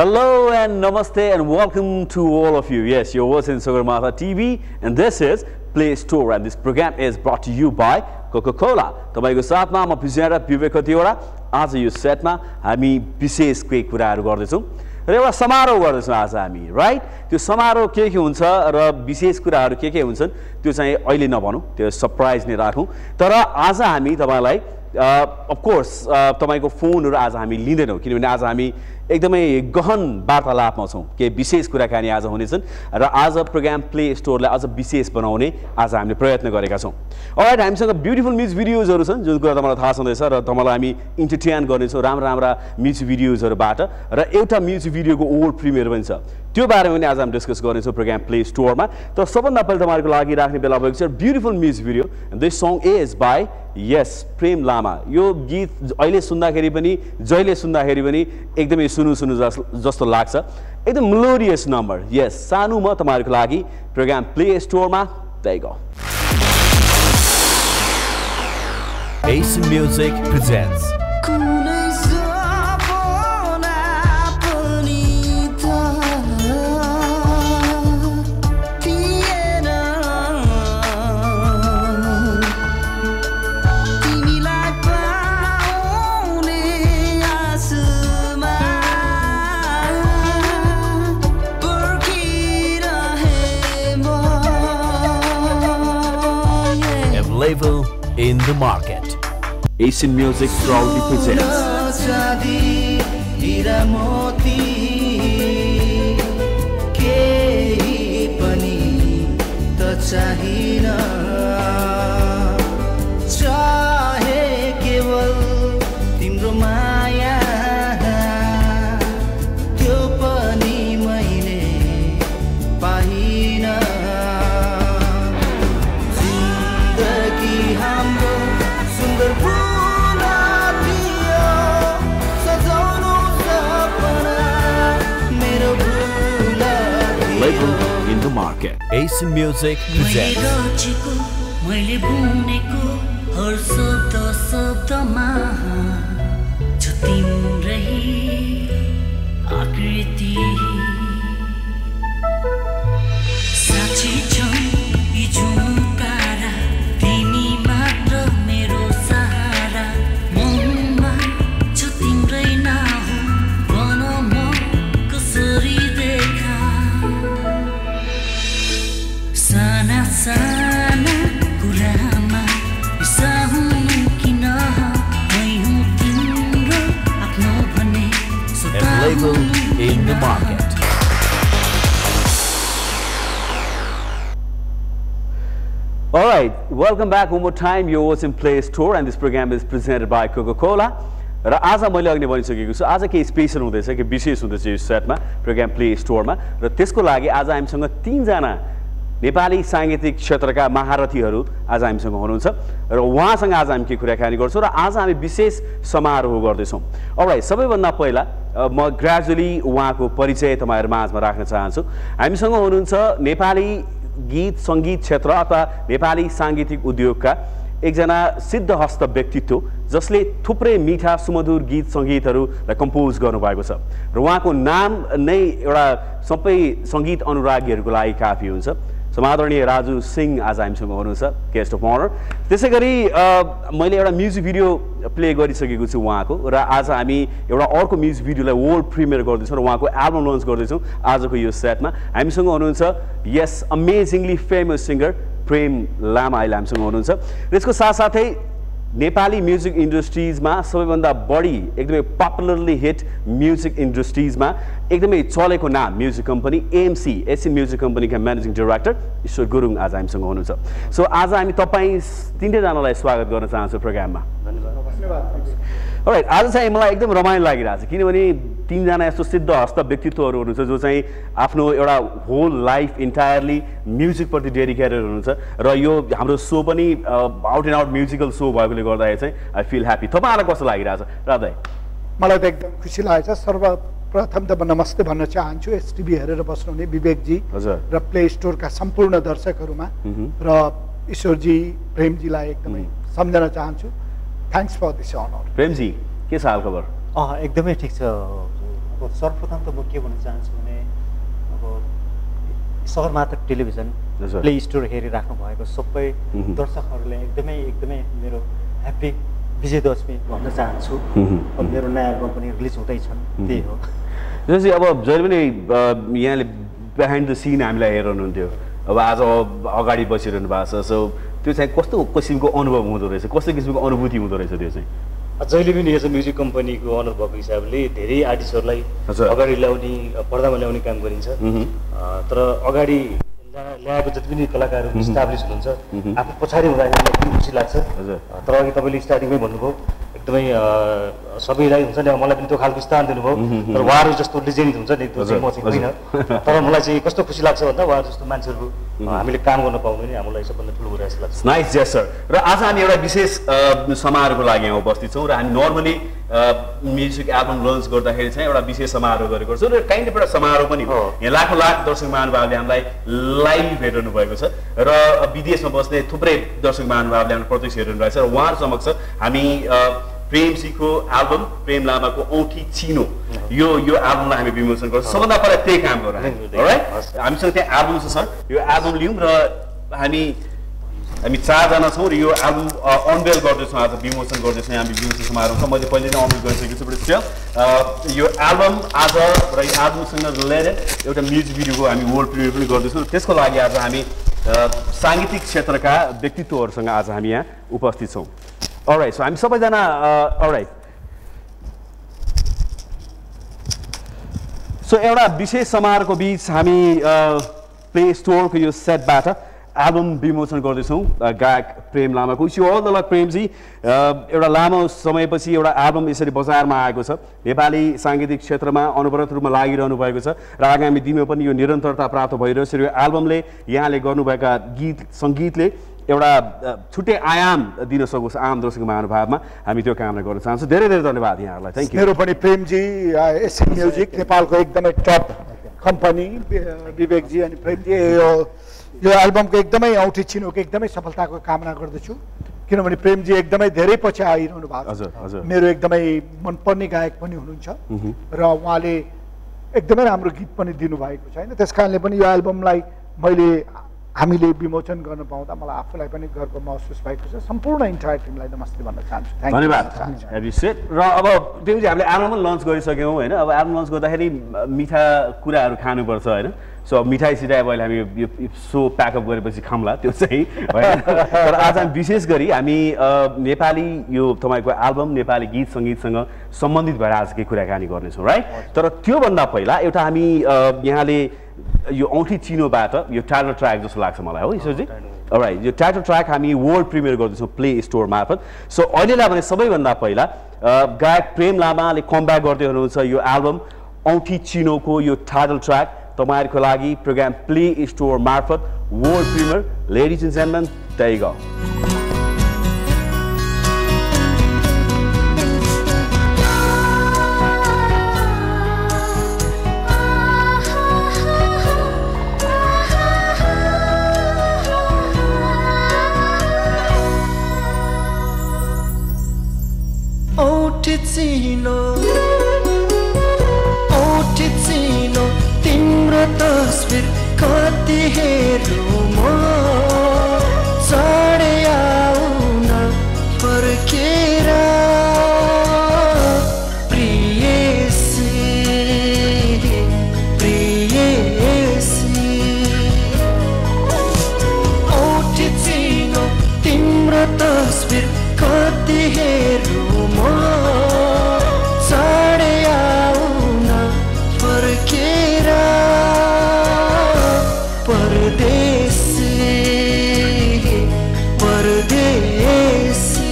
Hello and namaste and welcome to all of you. Yes, you're watching Sagarmatha TV and this is Playstore and this program is brought to you by Coca-Cola. तपाईको साथमा म पिजेरा विवेक कतिवटा आज यो सेटमा हामी विशेष केही कुराहरु गर्दैछौं र एउटा समारोह गर्दैछौं आज हामी राइट त्यो समारोह के हुन्छ र विशेष कुराहरु के हुन्छन् त्यो चाहिँ अहिले नभनौं त्यो सरप्राइज नै राखौं तर आज हामी तपाईलाई of course तपाईको फोनहरु आज हामी लिँदैनौं किनभने आज हामी एकदमै गहन वार्तालापमा छौं के विशेष कुराकानी आज हुनेछन् र आज प्रोग्राम प्ले स्टोरलाई अझ विशेष बनाउने आज हामीले प्रयत्न गरेका छौं अलराइट हामीसँग ब्युटिफुल म्युजिक भिडियोजहरु छन् जुन कुरा तपाईलाई थाहा छँदैछ र तपाईलाई हामी इन्टरटेन गर्नेछौं राम्रा म्युजिक भिडियोजहरुबाट र एउटा म्युजिक भिडियोको वर्ल्ड प्रिमियर पनि छ त्यो बारेमा पनि आज हामी डिस्कस गर्नेछौं प्रोग्राम प्ले स्टोरमा तर सबभन्दा पहिले तपाईहरुको लागि राख्ने बेला भएको छ beautiful music video and this song is by यस प्रेम लामा यो गीत अहिले सुन्दाखेरि पनि जहिले सुन्दाखेरि पनि एकदमै सुनु जस्तो लाग्छ एकदम मेलोडियस नम्बर यस सानो म तपाईहरुको लागि प्रोग्राम प्ले स्टोरमा there you go Asian Music presents Label in the market. Asian Music proudly presents in the market. Asian Music presents Label in the market. All right, welcome back one more time. You're watching Play Store and this program is presented by Coca-Cola. र आज मैले अघि भनिसकेको छु आज के special हुँदैछ के विशेष हुँदैछ यो सेटमा प्रोग्राम प्ले स्टोरमा र त्यसको लागि आज हामीसँग तीन जना नेपाली सांगीतिक क्षेत्रका महारथीहरू आज हामीसँग हुनुहुन्छ र उहाँसँग आज हामी के कुराकानी गर्छौं र आज हामी विशेष समारोह गर्दैछौं अलराइट सबैभन्दा पहिला म ग्रेजुअली उहाँको परिचय तपाईहरु माझमा राख्न चाहन्छु हामीसँग हुनुहुन्छ नेपाली गीत संगीत क्षेत्र अथवा नेपाली सांगीतिक उद्योगका एकजना सिद्धहस्त व्यक्तित्व जसले थुप्रै मीठा सुमधुर गीत संगीतहरुलाई कम्पोज गर्नुभएको छ र उहाँको नाम नै एउटा सबै संगीत अनुरागीहरुको लागि काफी हुन्छ समादरणीय राजु सिंह आज हामीसँग हुनुहुन्छ गेस्ट अफ अनर त्यसैगरी मैले एउटा म्युजिक भिडियो प्ले गरिसकेको छु उहाँको र आज हामी एउटा अर्को म्युजिक भिडियोलाई वर्ल्ड प्रिमियर गर्दैछौं र उहाँको एल्बम लन्च गर्दैछौं आजको यो सेटमा हामीसँग हुनुहुन्छ यस अमेजिङली फेमस सिंगर प्रेम लामा अहिले हामीसँग हुनुहुन्छ र यसको साथसाथै नेपाली म्युजिक इन्डस्ट्रीजमा सबैभन्दा बढी एकदमै पपुलरली हिट म्युजिक इन्डस्ट्रीजमा एकदमै चलेको नाम music company AMC Asian music कम्पनीका म्यानेजिङ डाइरेक्टर ईश्वर गुरुङ आज हामीसँग हुनुहुन्छ सो आज हामी तपाई तीनै जनालाई स्वागत गर्न चाहन्छु प्रोग्राममा धन्यवाद अलराइट आज चाहिँ मलाई एकदम रमाइलो लागिरहेछ किनभने तीन जना यस्तो सिद्ध हस्त व्यक्तित्वहरू हुनुहुन्छ जो चाहिँ आफ्नो एउटा होल लाइफ इन्टायरली म्युजिक प्रति डेडिकेटेड हुनुहुन्छ र यो हाम्रो शो पनि out and out musical show भएकोले गर्दा चाहिँ आई फिल ह्यापी तपाईहरुलाई कस्तो लागिरहेछ राधे मलाई त एकदम खुसी लागेछ सर्वप्रथम त म नमस्ते भन्न चाहन्छु एसटिभी हेरेर बस्नुहुने विवेक जी र प्ले स्टोरका सम्पूर्ण दर्शकहरुमा र ईश्वर जी प्रेम जीलाई एकदमै सम्झन चाहन्छु thanks for this honour Prem ji के छ हाल खबर एकदमै ठीक छ अब सर्वप्रथम त म के भन्न चाहन्छु भने अब सहरमात्र टेलिभिजन प्ले स्टोर हेरिराख्नु भएको सबै दर्शकहरूले एकदमै मेरो ह्याप्पी विजय दशमी भन्न चाहन्छु। अब मेरो नयाँ एल्बम पनि रिलिज हुँदैछन्, त्यही हो। जस्तै अब जहिले पनि यहाँले बिहाइन्ड द सिन हामीलाई हेर्नुहुन्थ्यो, अब आज अगाडि बसिरहनु भएको छ, सो त्यो चाहिँ कस्तो किसिमको अनुभव हुँदो रहेछ, कस्तो किसिमको अनुभूति हुँदो रहेछ त्यो चाहिँ? जहिले पनि एज अ म्युजिक कम्पनीको अनर भएको हिसाबले धेरै आर्टिस्टहरूलाई अगाडि ल्याउने पर्दामा ल्याउने काम गरिन्छ, तर अगाडि ल्याएको जति पनि कलाकारहरू इस्टाब्लिस हुनुहुन्छ आफू पछाडि हुँदाखेरि एकदम खुसी लाग्छ। तर अघि तपाईँले स्टार्टिङमै भन्नुभयो एकदमै सबैलाई हुन्छ नि, मलाई पनि त्यो खालको स्थान दिनुभयो, तर उहाँहरू जस्तो लिजेन्ड हुन्छ नि त्यो चाहिँ म चाहिँ होइन। तर मलाई चाहिँ कस्तो खुसी लाग्छ भन्दा उहाँहरू जस्तो मान्छेहरू हामीले काम गर्न पाउनु नि हामीलाई सबभन्दा ठुलो कुरा जस्तो लाग्छ। Nice gesture. र आज हामी एउटा विशेष समारोहको लागि यहाँ उपस्थित छौँ र हामी नर्मली म्युजिक एल्बम लन्च गर्दाखेरि चाहिँ एउटा विशेष समारोह गरेको छौँ र काइन्ड अफ एउटा समारोह पनि हो। यहाँ लाखौँ दर्शक महानुभावले हामीलाई लाइभ हेरिरहनु भएको छ र विदेशमा बस्ने थुप्रै दर्शक महानुभावले हामीलाई प्रत्यक्ष हेरिरहनु भएको छ र उहाँहरू समक्ष हामी प्रेमजीको एल्बम प्रेम लामाको औँठी चिनो यो एल्बमलाई हामी विमोचन गर्छौँ। सबभन्दा पहिला त्यही काम गरौँ, राइट? हामीसँग त्यहाँ एल्बम छ सर, यो एल्बम लिउँ र हामी 4जना छौँ र यो एल्बम अनवेल गर्दैछौँ, आज विमोचन गर्दैछौँ। हामी विमोचन समारोहमा मैले पहिले नै अनवेल गरिसकेको छु, बट स्टिल यो एल्बम आज र यो एल्बमसँग रिलेटेड एउटा म्युजिक भिडियोको हामी वर्ल्ड प्रिमियर पनि गर्दैछौँ। त्यसको लागि आज हामी साङ्गीतिक क्षेत्रका व्यक्तित्वहरूसँग आज हामी यहाँ उपस्थित छौँ। अलराइट, सो हामी सबैजना अलराइट, सो एउटा विशेष समारोहको बिच हामी प्ले स्टोरको यो सेटबाट एल्बम विमोचन गर्दैछौँ गायक प्रेम लामाको। Wish you all the luck Premji. एउटा लामो समयपछि एउटा एल्बम यसरी बजारमा आएको छ, नेपाली साङ्गीतिक क्षेत्रमा अनवरत रूपमा लागिरहनु भएको छ र आगामी दिनमा पनि यो निरन्तरता प्राप्त भइरहेछ र यो एल्बमले यहाँले गर्नुभएका गीत सङ्गीतले एउटा छुट्टै आयाम दिन सकोस् आम दर्शक महानुभावमा, हामी त्यो कामना गर्न चाहन्छौँ। धेरै धेरै धन्यवाद यहाँहरूलाई, थ्याङ्क यू। मेरो पनि प्रेमजी एसएम म्युजिक नेपालको एकदमै टप कम्पनी विवेकजी अनि प्रेमजी यो एल्बमको एकदमै औँठी चिनोको एकदमै सफलताको कामना गर्दछु, किनभने प्रेमजी एकदमै धेरै पछि आइरहनु भएको छ। मेरो एकदमै मनपर्ने गायक पनि हुनुहुन्छ र उहाँले एकदमै राम्रो गीत पनि दिनुभएको छ होइन। त्यस कारणले पनि यो एल्बमलाई हामीले विमोचन गर्न पाउँदा मलाई आफूलाई पनि गर्व महसुस भएको छ। सम्पूर्ण इन्टायर टिमलाई नमस्ते भन्न चाहन्छु, धन्यवाद। र अब प्रेमजी हामीले एल्बम लन्च गरिसक्यौँ होइन, अब एल्बम लन्च गर्दाखेरि मिठा कुराहरू खानुपर्छ होइन, सो मिठाई सिठाई अब अहिले हामी यो सो प्याकअप गरेपछि खाउँला त्यो चाहिँ होइन। तर आज हामी विशेष गरी हामी नेपाली यो तपाईँको एल्बम नेपाली गीत सङ्गीतसँग सम्बन्धित भएर आज केही कुराकानी गर्नेछौँ, राइट? तर त्योभन्दा पहिला एउटा हामी यहाँले यो औँठी चिनोबाट यो टाइटल ट्र्याक जस्तो लाग्छ मलाई, हो ईश्वरजी? राइट, यो टाइटल ट्र्याक हामी वर्ल्ड प्रिमियर गर्दैछौँ प्ले स्टोर मार्फत। सो अहिलेलाई भने सबैभन्दा पहिला गायक प्रेम लामाले कमब्याक गर्दै हुनुहुन्छ यो एल्बम औँठी चिनोको यो टाइटल ट्र्याक तपाईँहरूको लागि प्रोग्राम प्ले स्टोर मार्फत world premiere. Ladies and gentlemen, there you go. औँठी चिनो तिम्रो तस्बिर कति हेरौँ म, चढे आउन फर्केर प्रियसी प्रियसी। औँठी चिनो तिम्रो तस्बिर कति हेरौँ म, चढे आउन फर्केर परदेशी परदेशी।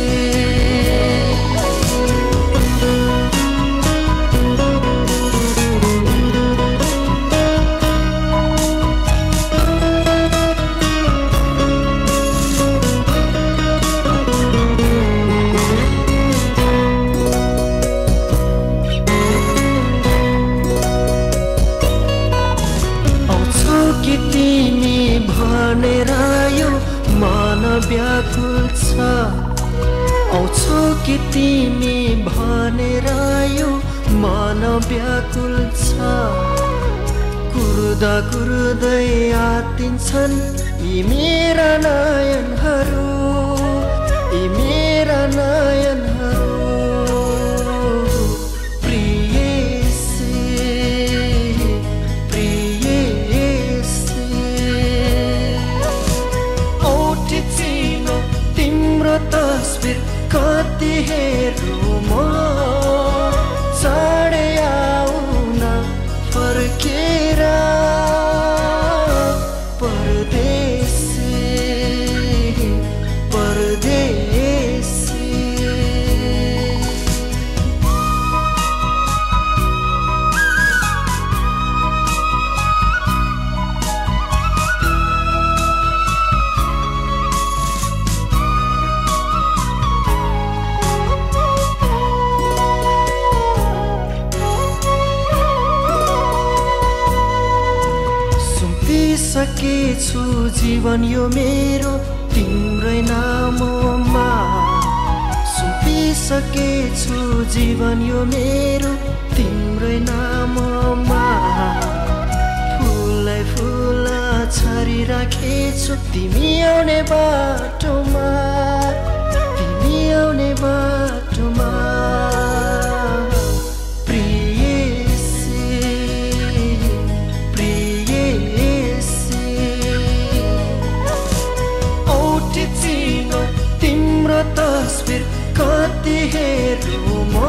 भनेर यो मन व्याकुल छ, आउँछौ कि तिमी भनेर यो मन व्याकुल छ कुर्दा कुर्दै आतिन्छन् यी मेरा नयनहरू यी मेरा नयनहरू तस्बिर कति हेर्नु म चाँडै आउन फर्केर परदेशी परदेशी सकेछु जीवन यो मेरो तिम्रै नाममा सुम्पिसकेछु जीवन यो मेरो तिम्रै नाममा फुलै फुल छरिराखेछु तिमी आउने बाटोमा तिमी आउने बाटोमा तस्बिर कति हेर्नु म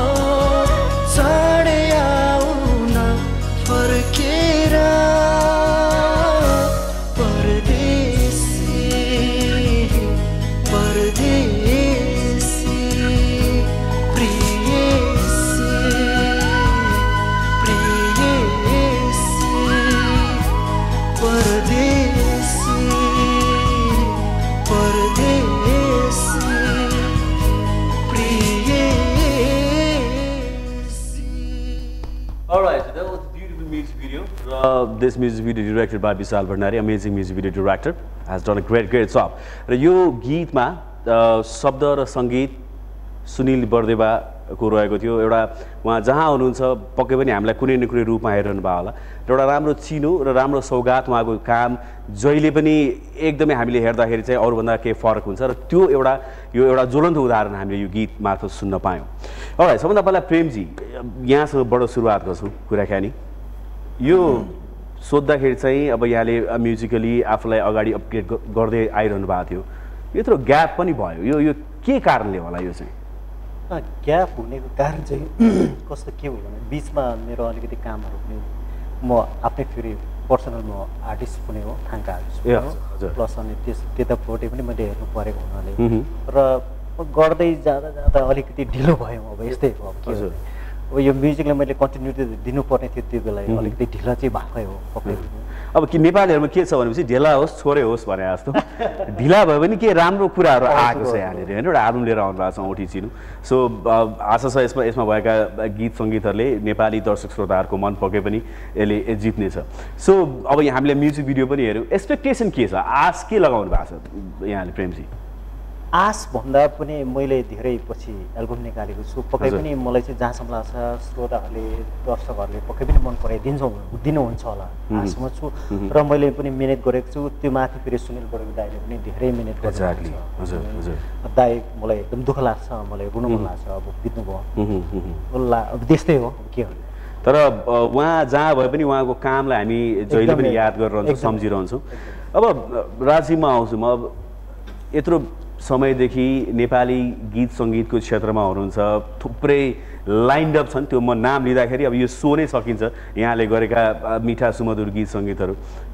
चाँडै आउन फर्केर परदेशी परदेशी प्रियसी प्रियसी परदेशी परदेशी Alright, so that was a beautiful music video. This music video directed by Vishal Bhandari, amazing music video director, has done a great job. र यो गीतमा शब्द र सङ्गीत सुनिल बर्देवाको रहेको थियो। एउटा उहाँ जहाँ हुनुहुन्छ पक्कै पनि हामीलाई कुनै न कुनै रूपमा हेरिरहनु भयो होला। एउटा राम्रो चिनो र राम्रो सौगात उहाँको काम जहिले पनि एकदमै हामीले हेर्दाखेरि चाहिँ अरूभन्दा केही फरक हुन्छ र त्यो यो एउटा ज्वलन्त उदाहरण हामीले यो गीत मार्फत सुन्न पायौँ। अलराइट, सबभन्दा पहिला प्रेमजी यहाँसँगबाट सुरुवात गर्छौँ कुराकानी। यो सोद्धाखेरि चाहिँ अब यहाँले म्युजिकली आफूलाई अगाडि अपग्रेड गर्दै आइरहनु भएको थियो, यत्रो ग्याप पनि भयो, यो के कारणले होला? यो चाहिँ ग्याप हुनेको कारण चाहिँ कस्तो के हो भने बिचमा मेरो अलिकति कामहरू पनि म आफ्नै फेरि पर्सनल म आर्टिस्ट पनि हो, थाङ्का आर्टिस्ट पनि हो, प्लस अनि त्यतापट्टि पनि मैले हेर्नु परेको हुनाले र गर्दै जाँदा जाँदा अलिकति ढिलो भयो। अब यस्तै हो, अब के हो अब यो म्युजिकलाई मैले कन्टिन्युटी दिनुपर्ने थियो, त्यो बेला अलिकति ढिलो चाहिँ भएकै हो पक्कै। अब कि नेपालीहरूमा के छ भनेपछि ढिला होस् छोरै होस् भने जस्तो ढिला भयो भने के राम्रो कुराहरू आएको छ यहाँनिर होइन, एउटा आलुम लिएर आउनु भएको छ औठी चिनो। सो आशा छ यसमा भएका गीत सङ्गीतहरूले नेपाली दर्शक श्रोताहरूको मन पक्कै पनि यसले जित्नेछ। सो अब हामीले म्युजिक भिडियो पनि हेऱ्यौँ, एक्सपेक्टेसन के छ, आश के लगाउनु भएको छ यहाँले प्रेमजी? आश भन्दा पनि मैले धेरै पछि एल्बम निकालेको छु, पक्कै पनि मलाई चाहिँ जहाँसम्म लाग्छ श्रोताहरूले दर्शकहरूले पक्कै पनि मन दिनुहुन्छ होला आशमा छु र मैले पनि मिहिनेत गरेको छु। त्यो माथि फेरि सुनिल बडेको दाइले पनि धेरै मिहिनेत गरेको छ। दाइ मलाई एकदम दुःख लाग्छ, मलाई रुन मन लाग्छ, अब बित्नुभयो अब त्यस्तै हो के हो। तर उहाँ जहाँ भए पनि उहाँको कामलाई हामी जहिले पनि याद गरिरहन्छौँ, सम्झिरहन्छौँ। अब राजीमा आउँछु म। अब यत्रो समयदेखि नेपाली गीत सङ्गीतको क्षेत्रमा हुनुहुन्छ, थुप्रै लाइन्ड अप छन्, त्यो म नाम लिँदाखेरि अब यो सो नै सकिन्छ यहाँले गरेका मिठा सुमधुर गीत सङ्गीतहरू।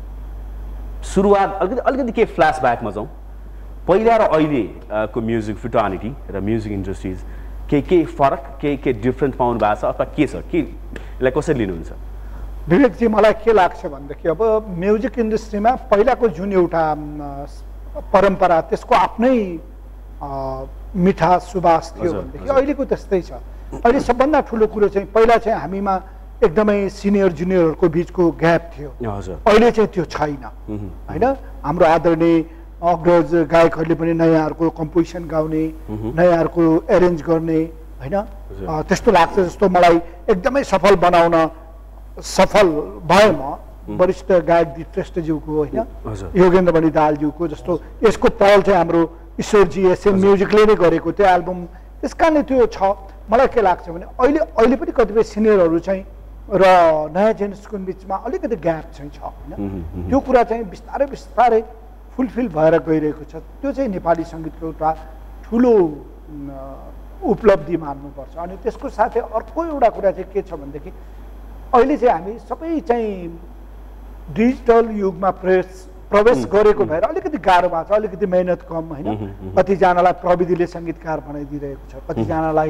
सुरुवात अलिकति के फ्ल्यासब्याकमा जाउँ, पहिला र अहिलेको म्युजिक फ्युटर्निटी र म्युजिक इन्डस्ट्रिज के फरक के डिफ्रेन्ट पाउनु भएको छ अथवा के छ, के यसलाई कसरी लिनुहुन्छ? विवेकजी मलाई के लाग्छ भनेदेखि अब म्युजिक इन्डस्ट्रीमा पहिलाको जुन एउटा परम्परा त्यसको आफ्नै मिठा सुवास थियो भनेदेखि अहिलेको त्यस्तै छ। अहिले सबभन्दा ठुलो कुरो चाहिँ पहिला चाहिँ हामीमा एकदमै सिनियर जुनियरहरूको बिचको ग्याप थियो, अहिले चाहिँ त्यो छैन होइन। हाम्रो आदरणीय अग्रज गायकहरूले पनि नयाँहरूको कम्पोजिसन गाउने, नयाँहरूको एरेन्ज गर्ने होइन, त्यस्तो लाग्छ जस्तो मलाई एकदमै सफल बनाउन सफल भए म वरिष्ठ गायक दिप श्रेष्ठज्यूको होइन योगेन्द्रमणि दाहालज्यूको जस्तो यसको पहल चाहिँ हाम्रो ईश्वरजी एसएन म्युजिकले नै गरेको त्यो एल्बम त्यस कारणले त्यो छ मलाई के लाग्छ भने अहिले पनि कतिपय सिनियरहरू चाहिँ र नयाँ जेनेरेसनको बिचमा अलिकति ग्याप चाहिँ छ होइन त्यो कुरा चाहिँ बिस्तारै बिस्तारै फुलफिल भएर गइरहेको छ त्यो चाहिँ नेपाली सङ्गीतको एउटा ठुलो उपलब्धि मान्नुपर्छ अनि त्यसको साथै अर्को एउटा कुरा चाहिँ के छ भनेदेखि अहिले चाहिँ हामी सबै चाहिँ डिजिटल युगमा प्रवेश गरेको भएर अलिकति गाह्रो भएको छ अलिकति मेहनत कम होइन कतिजनालाई प्रविधिले सङ्गीतकार बनाइदिइरहेको छ कतिजनालाई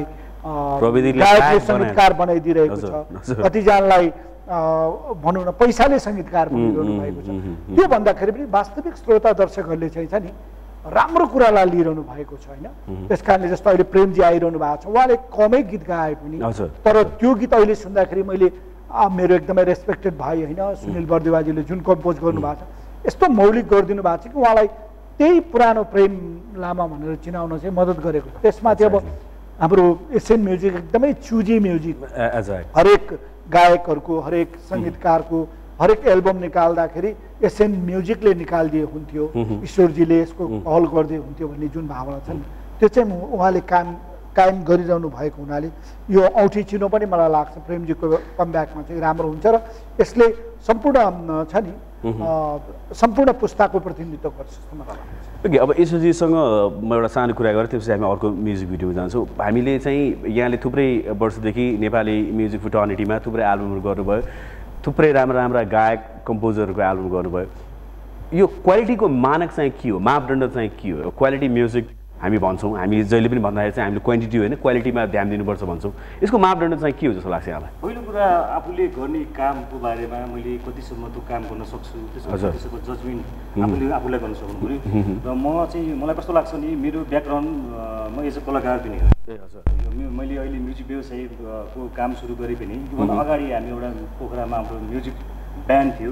गायकले सङ्गीतकार बनाइदिइरहेको छ कतिजनालाई भनौँ न पैसाले सङ्गीतकार बनाइरहनु भएको छ त्यो भन्दाखेरि पनि वास्तविक श्रोता दर्शकहरूले चाहिँ छ नि राम्रो कुरालाई लिइरहनु भएको छ होइन त्यस कारणले जस्तो अहिले प्रेमजी आइरहनु भएको छ उहाँले कमै गीत गाए पनि तर त्यो गीत अहिले सुन्दाखेरि मैले मेरो एकदमै रेस्पेक्टेड भाइ होइन सुनिल बर्देवाजीले जुन कम्पोज गर्नुभएको छ यस्तो मौलिक गरिदिनु भएको छ कि उहाँलाई त्यही पुरानो प्रेम लामा भनेर चिनाउन चाहिँ मद्दत गरेको छ त्यसमाथि अब हाम्रो एसियन म्युजिक एकदमै चुजी म्युजिक हरेक गायकहरूको हरेक सङ्गीतकारको हरेक एल्बम निकाल्दाखेरि एसियन म्युजिकले निकालिदिए हुन्थ्यो ईश्वरजीले यसको पहल गरिदिए हुन्थ्यो भन्ने जुन भावना छ नि त्यो चाहिँ उहाँले कायम गरिरहनु भएको हुनाले यो औँठी चिनो पनि मलाई लाग्छ प्रेमजीको कमब्याकमा चाहिँ राम्रो हुन्छ र यसले सम्पूर्ण छ नि सम्पूर्ण पुस्ताको प्रतिनिधित्व गर्छ जस्तो मलाई लाग्छ। ओके अब ईश्वरजीसँग म एउटा सानो कुरा गरेँ त्यसपछि हामी अर्को म्युजिक भिडियोमा जान्छौँ हामीले चाहिँ यहाँले थुप्रै वर्षदेखि नेपाली म्युजिक फ्युटर्निटीमा थुप्रै एल्बमहरू गर्नुभयो थुप्रै राम्रा राम्रा गायक कम्पोजरहरूको एल्बम गर्नुभयो यो क्वालिटीको मानक चाहिँ के हो मापदण्ड चाहिँ के हो क्वालिटी म्युजिक हामी भन्छौँ हामी जहिले पनि भन्दाखेरि चाहिँ हामीले क्वान्टिटी होइन क्वालिटीमा ध्यान दिनुपर्छ भन्छौँ यसको मापदण्ड चाहिँ के हो जस्तो लाग्छ यहाँलाई पहिलो कुरा आफूले गर्ने कामको बारेमा मैले कतिसम्म त्यो काम गर्न सक्छु त्यसको जजमेन्ट आफूलाई गर्न सक्नु पऱ्यो र म चाहिँ मलाई कस्तो लाग्छ नि मेरो ब्याकग्राउन्ड म एज अ कलाकार पनि हो मैले अहिले म्युजिक व्यवसायको काम सुरु गरेँ पनि त्योभन्दा अगाडि हामी एउटा पोखरामा हाम्रो म्युजिक ब्यान्ड थियो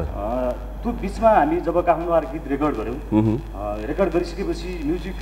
त्यो बिचमा हामी जब काठमाडौँ आएर गीत रेकर्ड गऱ्यौँ रेकर्ड गरिसकेपछि म्युजिक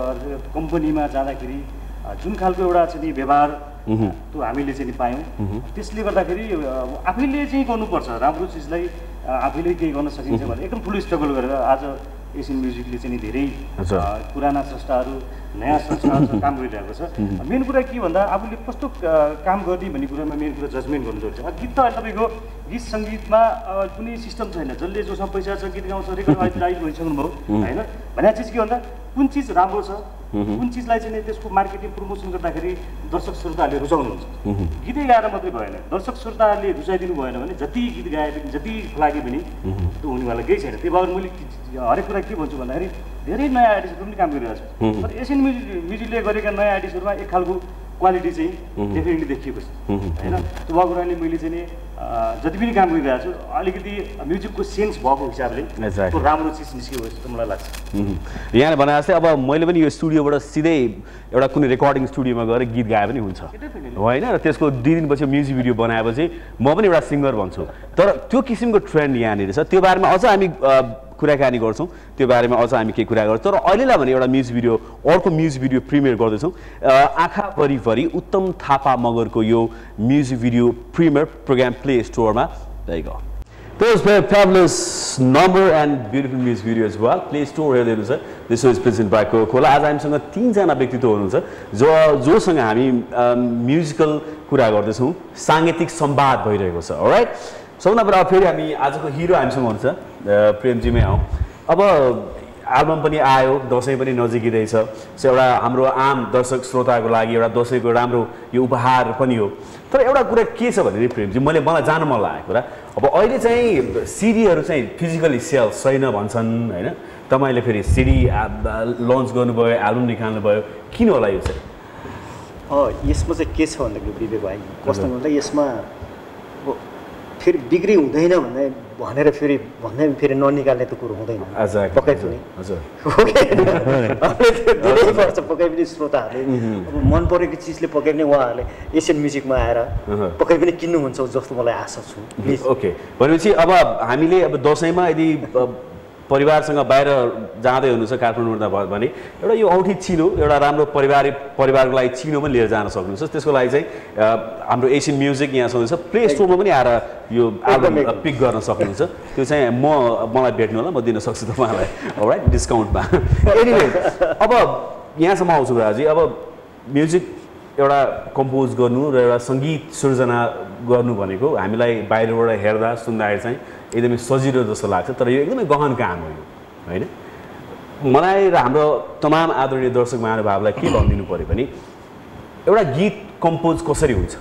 कम्पनीमा जाँदाखेरि जुन खालको एउटा चाहिँ व्यवहार त्यो हामीले चाहिँ पायौँ त्यसले गर्दाखेरि आफैले चाहिँ गर्नुपर्छ राम्रो चिजलाई आफैले केही गर्न सकिन्छ भने एकदम ठुलो स्ट्रगल गरेर आज एसियन म्युजिकले चाहिँ धेरै पुराना संस्थाहरू नयाँ संस्थाहरूसँग काम गरिरहेको छ मेन कुरा के भन्दा आफूले कस्तो काम गर्ने भन्ने कुरामा मेन कुरा जजमेन्ट गर्नु जरुरी छ गीत त अहिले तपाईँको गीत सङ्गीतमा कुनै सिस्टम छैन जसले जोसँग पैसा छ गीत गाउँछ रेकर्ड राइट भइसक्नुभयो होइन भन्ने चिज के भन्दा कुन चिज राम्रो छ कुन चिजलाई चाहिँ त्यसको मार्केटिङ प्रमोसन गर्दाखेरि दर्शक श्रोताहरूले रुचाउनुहुन्छ गीतै गाएर मात्रै भएन दर्शक श्रोताहरूले रुचाइदिनु भएन भने जति गीत गाए पनि जति लागे पनि त्यो हुनेवाला केही छैन त्यही भएर मैले हरेक कुरा के भन्छु भन्दाखेरि धेरै नयाँ आर्टिस्टहरू पनि काम गरिरहेको छ तर एसियन म्युजिकले गरेका नयाँ आर्टिस्टहरूमा एक खालको क्वालिटी चाहिँ डेफिनेटली देखिएको छ होइन त्यो भएको कुराले मैले चाहिँ नि जति पनि काम गरिरहेको छु अलिकति म्युजिकको सेन्स भएको हिसाबले त्यो राम्रो चिज निस्कियो जस्तो मलाई लाग्छ यहाँले भने जस्तै अब मैले पनि यो स्टुडियोबाट सिधै एउटा कुनै रेकर्डिङ स्टुडियोमा गएर गीत गाए पनि हुन्छ होइन र त्यसको 2 दिनपछि म्युजिक भिडियो बनाएपछि म पनि एउटा सिङ्गर भन्छु तर त्यो किसिमको ट्रेन्ड यहाँनिर छ त्यो बारेमा अझ हामी कुराकानी गर्छौँ त्यो बारेमा अझ हामी केही कुरा गर्छौँ तर अहिलेलाई भने एउटा म्युजिक भिडियो अर्को म्युजिक भिडियो प्रिमियर गर्दैछौँ आँखा भरिभरि उत्तम थापा मगरको यो music video premiere program play स्टोरमा गएको Those were fabulous number and beautiful music video as well. Play Store हेर्दै छ This show is presented by Coca-Cola. आज हामीसँग 3 जना व्यक्तित्व हुनुहुन्छ जोसँग हामी म्युजिकल कुरा गर्दैछौँ साङ्गीतिक संवाद भइरहेको छ अलराइट सबभन्दा पहिला फेरि हामी आजको हिरो हामीसँग हुनुहुन्छ प्रेमजीमै आउँ अब एल्बम पनि आयो दसैँ पनि नजिकै छ सो एउटा हाम्रो आम दर्शक श्रोताको लागि एउटा दसैँको राम्रो यो उपहार पनि हो तर एउटा कुरा के छ भने प्रेमजी मलाई जान मन लागेको कुरा अब अहिले चाहिँ सिडीहरू चाहिँ फिजिकली सेल छैन भन्छन् होइन तपाईँले फेरि सिडी लन्च गर्नुभयो एल्बम निकाल्नुभयो किन होला यो चाहिँ यसमा चाहिँ के छ भन्दाखेरि विवेक भाइ कस्तो भन्दा यसमा फेरि बिक्री हुँदैन भनेर फेरि ननिकाल्ने त कुरो हुँदैन पक्कै पनि धेरै वर्ष पक्कै पनि श्रोताहरूले अब मन परेको चिजले पक्कै पनि उहाँहरूले एसियन म्युजिकमा आएर पक्कै पनि किन्नुहुन्छ जस्तो मलाई आशा छु ओके भनेपछि अब हामीले अब दसैँमा यदि परिवारसँग बाहिर जाँदै हुनुहुन्छ काठमाडौँमा भने एउटा यो औठी चिनो एउटा राम्रो परिवारको लागि चिनो पनि लिएर जान सक्नुहुन्छ त्यसको लागि चाहिँ हाम्रो एसियन म्युजिक यहाँ छ प्ले स्टोरमा पनि आएर यो एल्बम पिक गर्न सक्नुहुन्छ त्यो चाहिँ मलाई भेट्नु होला म दिन सक्छु तपाईँलाई राइट डिस्काउन्टमा एनिवे अब यहाँसम्म आउँछु राजी अब म्युजिक एउटा कम्पोज गर्नु र एउटा सङ्गीत सृजना गर्नु भनेको हामीलाई बाहिरबाट हेर्दा सुन्दाखेरि चाहिँ एकदमै सजिलो जस्तो लाग्छ तर यो एकदमै गहन काम हो यो होइन मलाई र हाम्रो तमाम आदरणीय दर्शक महानुभावलाई के भनिदिनु पऱ्यो भने एउटा गीत कम्पोज कसरी हुन्छ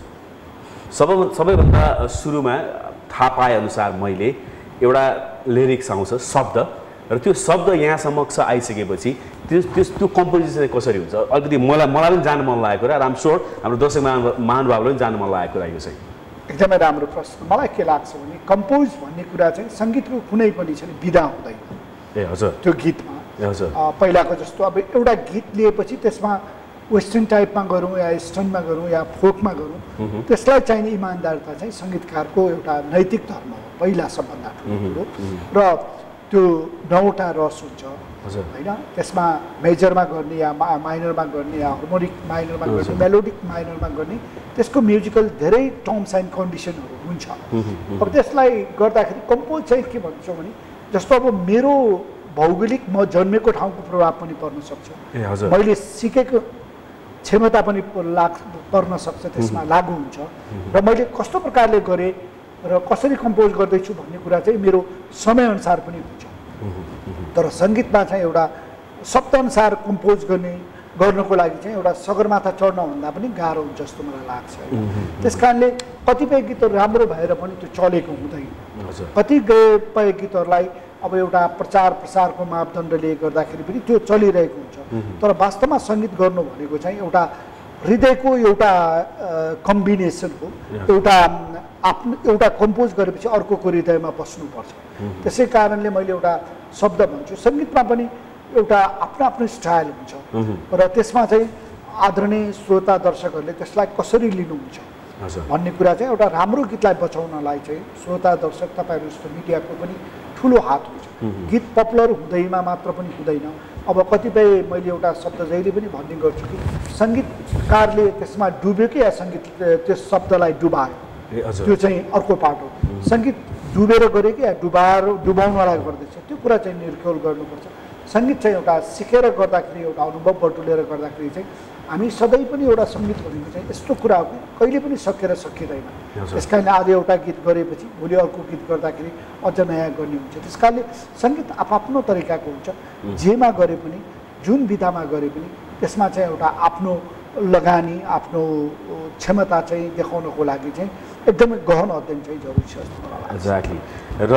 सबैभन्दा सुरुमा थाहा पाएअनुसार मैले एउटा लिरिक्स आउँछ शब्द र त्यो शब्द यहाँ समक्ष आइसकेपछि त्यो कम्पोजिसन कसरी हुन्छ अलिकति मलाई पनि जान्नु मन लागेको र आम स्योर हाम्रो दर्शक महानुभावलाई पनि जान्नु मन लागेको कुरा यो चाहिँ एकदमै राम्रो प्रश्न मलाई के लाग्छ भने कम्पोज भन्ने कुरा चाहिँ सङ्गीतको कुनै पनि चाहिँ विधा हुँदैन ए हजुर त्यो गीतमा पहिलाको जस्तो अब एउटा गीत लिएपछि त्यसमा वेस्टर्न टाइपमा गरौँ या इस्टर्नमा गरौँ या फोकमा गरौँ त्यसलाई चाहिने इमान्दारता चाहिँ सङ्गीतकारको एउटा नैतिक धर्म हो पहिला सबभन्दा ठुलो र त्यो 9वटा रस हुन्छ होइन त्यसमा मेजरमा गर्ने या माइनरमा गर्ने या हार्मोनिक माइनरमा गर्ने मेलोडिक माइनरमा गर्ने त्यसको म्युजिकल धेरै टर्म्स एन्ड कन्डिसनहरू हुन्छ अब त्यसलाई गर्दाखेरि कम्पोज चाहिँ के भन्छौँ भने जस्तो अब मेरो भौगोलिक म जन्मेको ठाउँको प्रभाव पनि पर्न सक्छ मैले सिकेको क्षमता पनि पर्न सक्छ त्यसमा लागु हुन्छ र मैले कस्तो प्रकारले गरेँ र कसरी कम्पोज गर्दैछु भन्ने कुरा चाहिँ मेरो समयअनुसार पनि हुन्छ तर सङ्गीतमा चाहिँ एउटा शब्दअनुसार कम्पोज गर्नको लागि चाहिँ एउटा सगरमाथा चढ्नभन्दा पनि गाह्रो हुन्छ जस्तो मलाई लाग्छ त्यस कारणले कतिपय गीतहरू राम्रो भएर पनि त्यो चलेको हुँदैन कतिपय गीतहरूलाई अब एउटा प्रचार प्रसारको मापदण्डले गर्दाखेरि पनि त्यो चलिरहेको हुन्छ तर वास्तवमा सङ्गीत गर्नु भनेको चाहिँ एउटा हृदयको एउटा कम्बिनेसन हो एउटा कम्पोज गरेपछि अर्कोको हृदयमा बस्नुपर्छ त्यसै कारणले मैले एउटा शब्द भन्छु सङ्गीतमा पनि एउटा आफ्नो आफ्नो स्टाइल हुन्छ र त्यसमा चाहिँ आदरणीय श्रोता दर्शकहरूले त्यसलाई कसरी लिनुहुन्छ भन्ने कुरा चाहिँ एउटा राम्रो गीतलाई बचाउनलाई चाहिँ श्रोता दर्शक तपाईँहरू जस्तो मिडियाको पनि ठुलो हात हुन्छ गीत पपुलर हुँदैमा मात्र पनि हुँदैन अब कतिपय मैले एउटा शब्द जहिले पनि भन्ने गर्छु कि सङ्गीतकारले त्यसमा डुब्यो कि या सङ्गीत त्यो शब्दलाई डुबायो त्यो चाहिँ अर्को पार्ट हो सङ्गीत डुबेर गऱ्यो कि या डुबाउनलाई गर्दैछ त्यो कुरा चाहिँ निर्ख्योल गर्नुपर्छ सङ्गीत चाहिँ एउटा सिकेर गर्दाखेरि एउटा अनुभव बटुलेर गर्दाखेरि चाहिँ हामी सधैँ पनि एउटा सङ्गीत भनेको चाहिँ यस्तो कुरा हो कि कहिले पनि सकेर सकिँदैन त्यस कारणले आज एउटा गीत गरेपछि भोलि अर्को गीत गर्दाखेरि अझ नयाँ गर्ने हुन्छ त्यस कारणले सङ्गीत आफ्नो तरिकाको हुन्छ जेमा गरे पनि जुन विधामा गरे पनि त्यसमा चाहिँ एउटा आफ्नो लगानी आफ्नो क्षमता चाहिँ देखाउनको लागि चाहिँ एकदमै गहन अध्ययन चाहिँ जरुरी छ जस्तो मलाई लाग्छ एक्ज्याक्टली र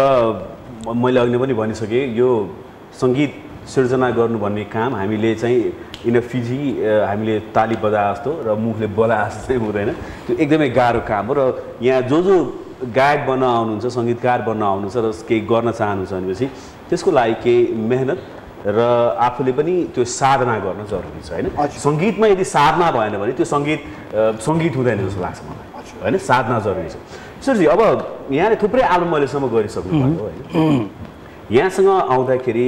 मैले अघि पनि भनिसकेँ यो सङ्गीत सिर्जना गर्नु भन्ने काम हामीले चाहिँ इन फिजी हामीले ताली बजाए जस्तो र मुखले बोलाए जस्तो चाहिँ हुँदैन त्यो एकदमै गाह्रो काम हो र यहाँ जो गायक बन्न आउनुहुन्छ सङ्गीतकार बन्न आउनुहुन्छ र केही गर्न चाहनुहुन्छ भनेपछि त्यसको लागि केही मेहनत र आफूले पनि त्यो साधना गर्न जरुरी छ होइन सङ्गीतमा यदि साधना भएन भने त्यो सङ्गीत हुँदैन जस्तो लाग्छ मलाई होइन साधना जरुरी छ सरजी अब यहाँले थुप्रै एल्बम अहिलेसम्म गरिसक्नु भएको होइन यहाँसँग आउँदाखेरि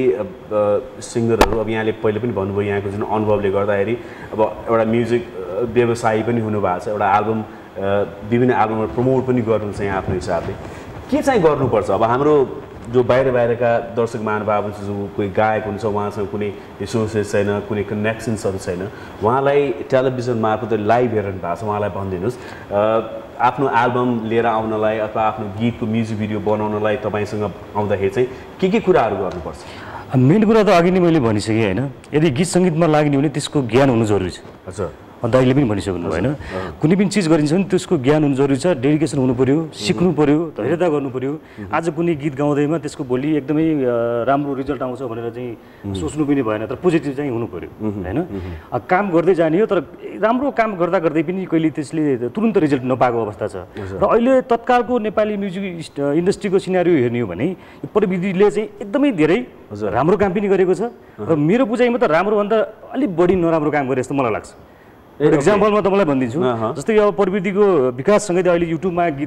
सिङ्गरहरू अब यहाँले पहिले पनि भन्नुभयो यहाँको जुन अनुभवले गर्दाखेरि अब एउटा म्युजिक व्यवसायी पनि हुनुभएको छ एउटा एल्बम विभिन्न एल्बमहरू प्रमोट पनि गर्नुहुन्छ यहाँ आफ्नो हिसाबले के चाहिँ गर्नुपर्छ अब हाम्रो जो बाहिरका दर्शक महानुभाव जो कोही गायक हुन्छ उहाँसँग कुनै रिसोर्सेस छैन कुनै कनेक्सन्सहरू छैन उहाँलाई टेलिभिजन मार्फत लाइभ हेर्नु भएको छ उहाँलाई भनिदिनुहोस् आफ्नो एल्बम लिएर आउनलाई अथवा आफ्नो गीतको म्युजिक भिडियो बनाउनलाई तपाईँसँग आउँदाखेरि चाहिँ के कुराहरू गर्नुपर्छ मेन कुरा त अघि नै मैले भनिसकेँ होइन यदि गीत सङ्गीतमा लाग्ने हो भने त्यसको ज्ञान हुनु जरुरी छ हजुर अन्त अहिले पनि भनिसक्नु होइन कुनै पनि चिज गरिन्छ भने त्यसको ज्ञान हुनु जरुरी छ डेडिकेसन हुनु पऱ्यो सिक्नु पऱ्यो धैर्यता गर्नु पऱ्यो आज कुनै गीत गाउँदैमा त्यसको भोलि एकदमै राम्रो रिजल्ट आउँछ भनेर चाहिँ सोच्नु पनि भएन तर पोजिटिभ चाहिँ हुनु पऱ्यो होइन काम गर्दै जाने हो तर राम्रो काम गर्दा गर्दै पनि कहिले त्यसले तुरुन्त रिजल्ट नपाएको अवस्था छ र अहिले तत्कालको नेपाली म्युजिक इन्डस्ट्रीको सिनारियो हेर्ने हो भने यो प्रविधिले चाहिँ एकदमै धेरै राम्रो काम पनि गरेको छ र मेरो बुझाइमा त राम्रोभन्दा अलिक बढी नराम्रो काम गरे जस्तो मलाई लाग्छ एक्जाम्पलमा तपाईँलाई भनिदिन्छु जस्तै अब प्रविधिको विकाससँगै अहिले युट्युबमा गीत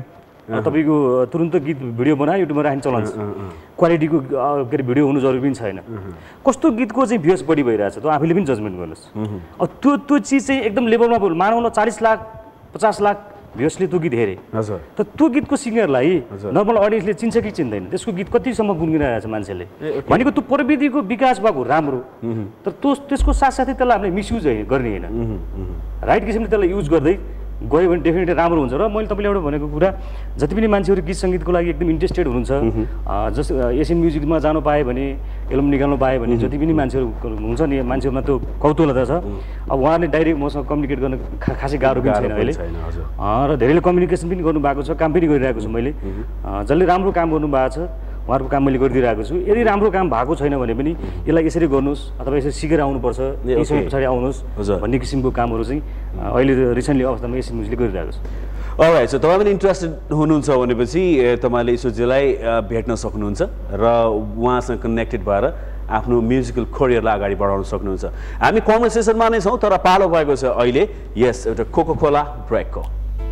तपाईँको तुरुन्त गीत भिडियो बनायो युट्युबमा राख्ने चलन छ क्वालिटीको के अरे भिडियो हुनु जरुरी पनि छैन कस्तो गीतको चाहिँ भ्युज बढी भइरहेछ त आफैले पनि जजमेन्ट गर्नुहोस् अब त्यो चिज चाहिँ एकदम लेभलमा मानौँ न 40 लाख 50 लाख भ्युजले त्यो गीत हेरे हजुर त त्यो गीतको सिङ्गरलाई नर्मल अडियन्सले चिन्छ कि चिन्दैन त्यसको गीत कतिसम्म गुनगुनाइरहेछ मान्छेले भनेको त्यो प्रविधिको विकास भएको राम्रो तर त्यसको साथसाथै त्यसलाई हामीले मिसयुज गर्ने होइन राइट किसिमले त्यसलाई युज गर्दै गयो भने डेफिनेटली राम्रो हुन्छ र मैले तपाईँले एउटा भनेको कुरा जति पनि मान्छेहरू गीत सङ्गीतको लागि एकदम इन्ट्रेस्टेड हुनुहुन्छ जस्तो एसियन म्युजिकमा जानु पायो भने एल्बम निकाल्नु पायो भने जति पनि मान्छेहरू हुन्छ नि मान्छेहरूमा त्यो कौतूहलता छ अब उहाँहरूले डाइरेक्ट मसँग कम्युनिकेट गर्न खासै गाह्रो पनि छैन अहिले र धेरैले कम्युनिकेसन पनि गर्नुभएको छ काम पनि गरिरहेको छु मैले जसले राम्रो काम गर्नुभएको छ उहाँहरूको काम मैले गरिदिइरहेको छु यदि राम्रो काम भएको छैन भने पनि यसलाई यसरी गर्नुहोस् अथवा यसरी सिकेर आउनुपर्छ केही समय पछाडि आउनुहोस् भन्ने किसिमको कामहरू चाहिँ अहिले रिसेन्टली अवस्थामा एसियन म्युजिकले गरिरहेको छु अलराइट सो तपाईँ पनि इन्ट्रेस्टेड हुनुहुन्छ भनेपछि तपाईँले ईश्वरजीलाई भेट्न सक्नुहुन्छ र उहाँसँग कनेक्टेड भएर आफ्नो म्युजिकल करियरलाई अगाडि बढाउन सक्नुहुन्छ हामी कन्भर्सेसनमा नै छौँ तर पालो भएको छ अहिले यस एउटा कोका कोला ब्रेकको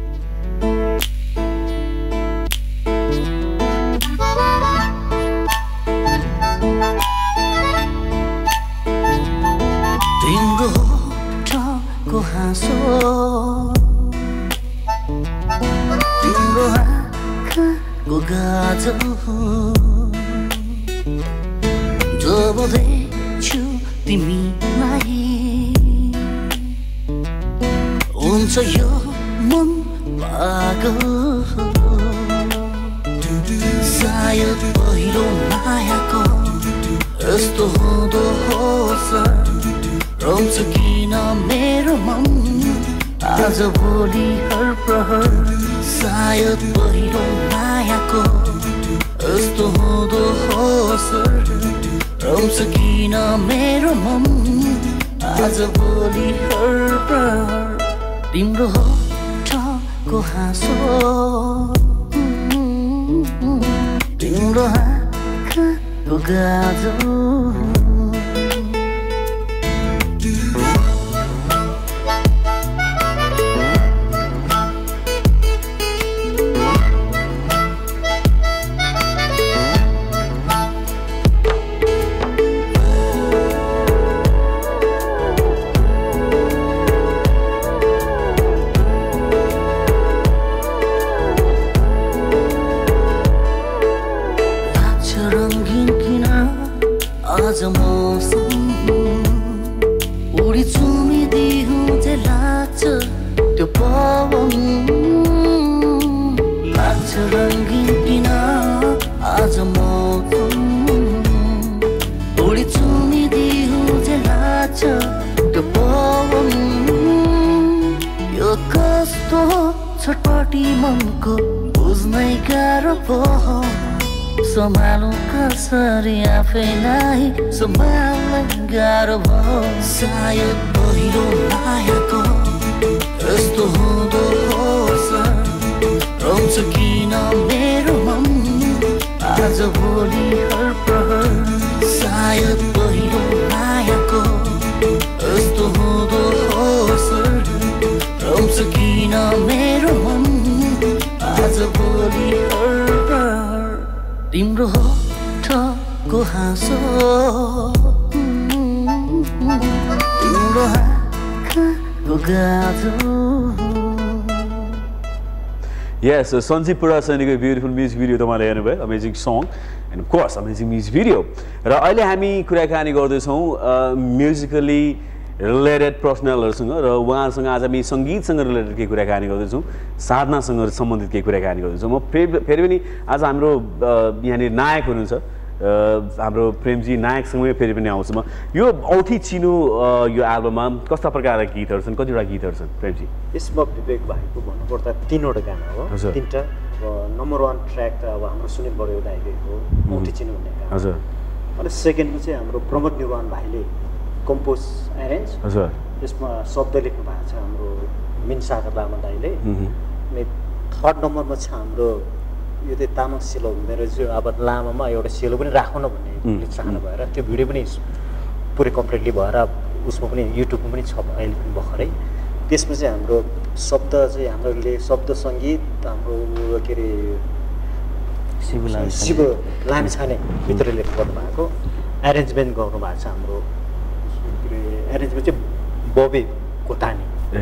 तिम्रो आँखाको गाजल जब देख्छु तिमीलाई हुन्छ यो मन पागल सायद पहिलो मायाको यस्तो हुँदो होस् रोन्छ किन मेरो मन आज भोलि हर प्रहर सायद पहिलो मायाको यस्तो हुँदो होस् रोन्छ किन मेरो मन आज भोलि हर प्रहर तिम्रो होठको हाँसो तिम्रो आँखाको गाजल आज मौसम उडी चुमिदिउँ जे लाग्छ त्यो पवन लाग्छ रङ्गीन किन आज मौसम उडी चुमिदिउँ जे लाग्छ त्यो पवन यो कस्तो छटपटी मनको बुझ्नै गाह्रो भयो सम्हालौँ कसरी आफैलाई सम्हाल्न गाह्रो भयो सायद पहिलो मायाको यस्तो हुँदो होस् रोन्छ किन मेरो मन आज भोलि हर प्रहर सायद पहिलो मायाको यस्तो हुँदो होस् रोन्छ किन मेरो मन आज भोलि हर प्रहर तिम्रो होठको हाँसो तिम्रो आँखाको गाजल Yes, Sanjeev Purasaniको ब्युटिफुल म्युजिक भिडियो तपाईँले हेर्नुभयो amazing song and of course amazing music video र अहिले हामी कुराकानी गर्दैछौँ म्युजिकली रिलेटेड पर्सनलहरूसँग र उहाँहरूसँग आज हामी सङ्गीतसँग रिलेटेड केही कुराकानी गर्दैछौँ साधनासँग सम्बन्धित केही कुराकानी गर्दैछौँ म फेरि पनि आज हाम्रो यहाँनिर नायक हुनुहुन्छ हाम्रो प्रेमजी नायकसँगै फेरि पनि आउँछु म यो औठी चिनो यो एल्बममा कस्ता प्रकारका गीतहरू छन् कतिवटा गीतहरू छन् प्रेमजी यसमा विवेक भाइको भन्नुपर्दा 3वटा गाना हो 3टा नम्बर 1 ट्र्याक त अब हाम्रो सुनिल बडे दाइको औठी चिनो भन्ने गाना हजुर अनि सेकेन्डमा चाहिँ हाम्रो प्रमोद निर्वाण भाइले कम्पोज एरेन्ज हजुर यसमा शब्द लेख्नु भएको छ हाम्रो मिनसागर लामा दाइले अनि 3rd नम्बरमा छ हाम्रो यो चाहिँ तामाङ सेलो मेरो चाहिँ अब लामामा एउटा सेलो पनि राखौँ न भन्ने चाहना भएर त्यो भिडियो पनि पुरै कम्प्लिटली भएर उसमा पनि युट्युबमा पनि छ अहिले पनि भर्खरै त्यसमा चाहिँ हाम्रो शब्द चाहिँ हामीले शब्द सङ्गीत हाम्रो के अरे शिव लामिछाने मित्रले गर्नुभएको एरेन्जमेन्ट गर्नुभएको छ हाम्रो एरेन्जमेन्ट चाहिँ बबी कोतानी।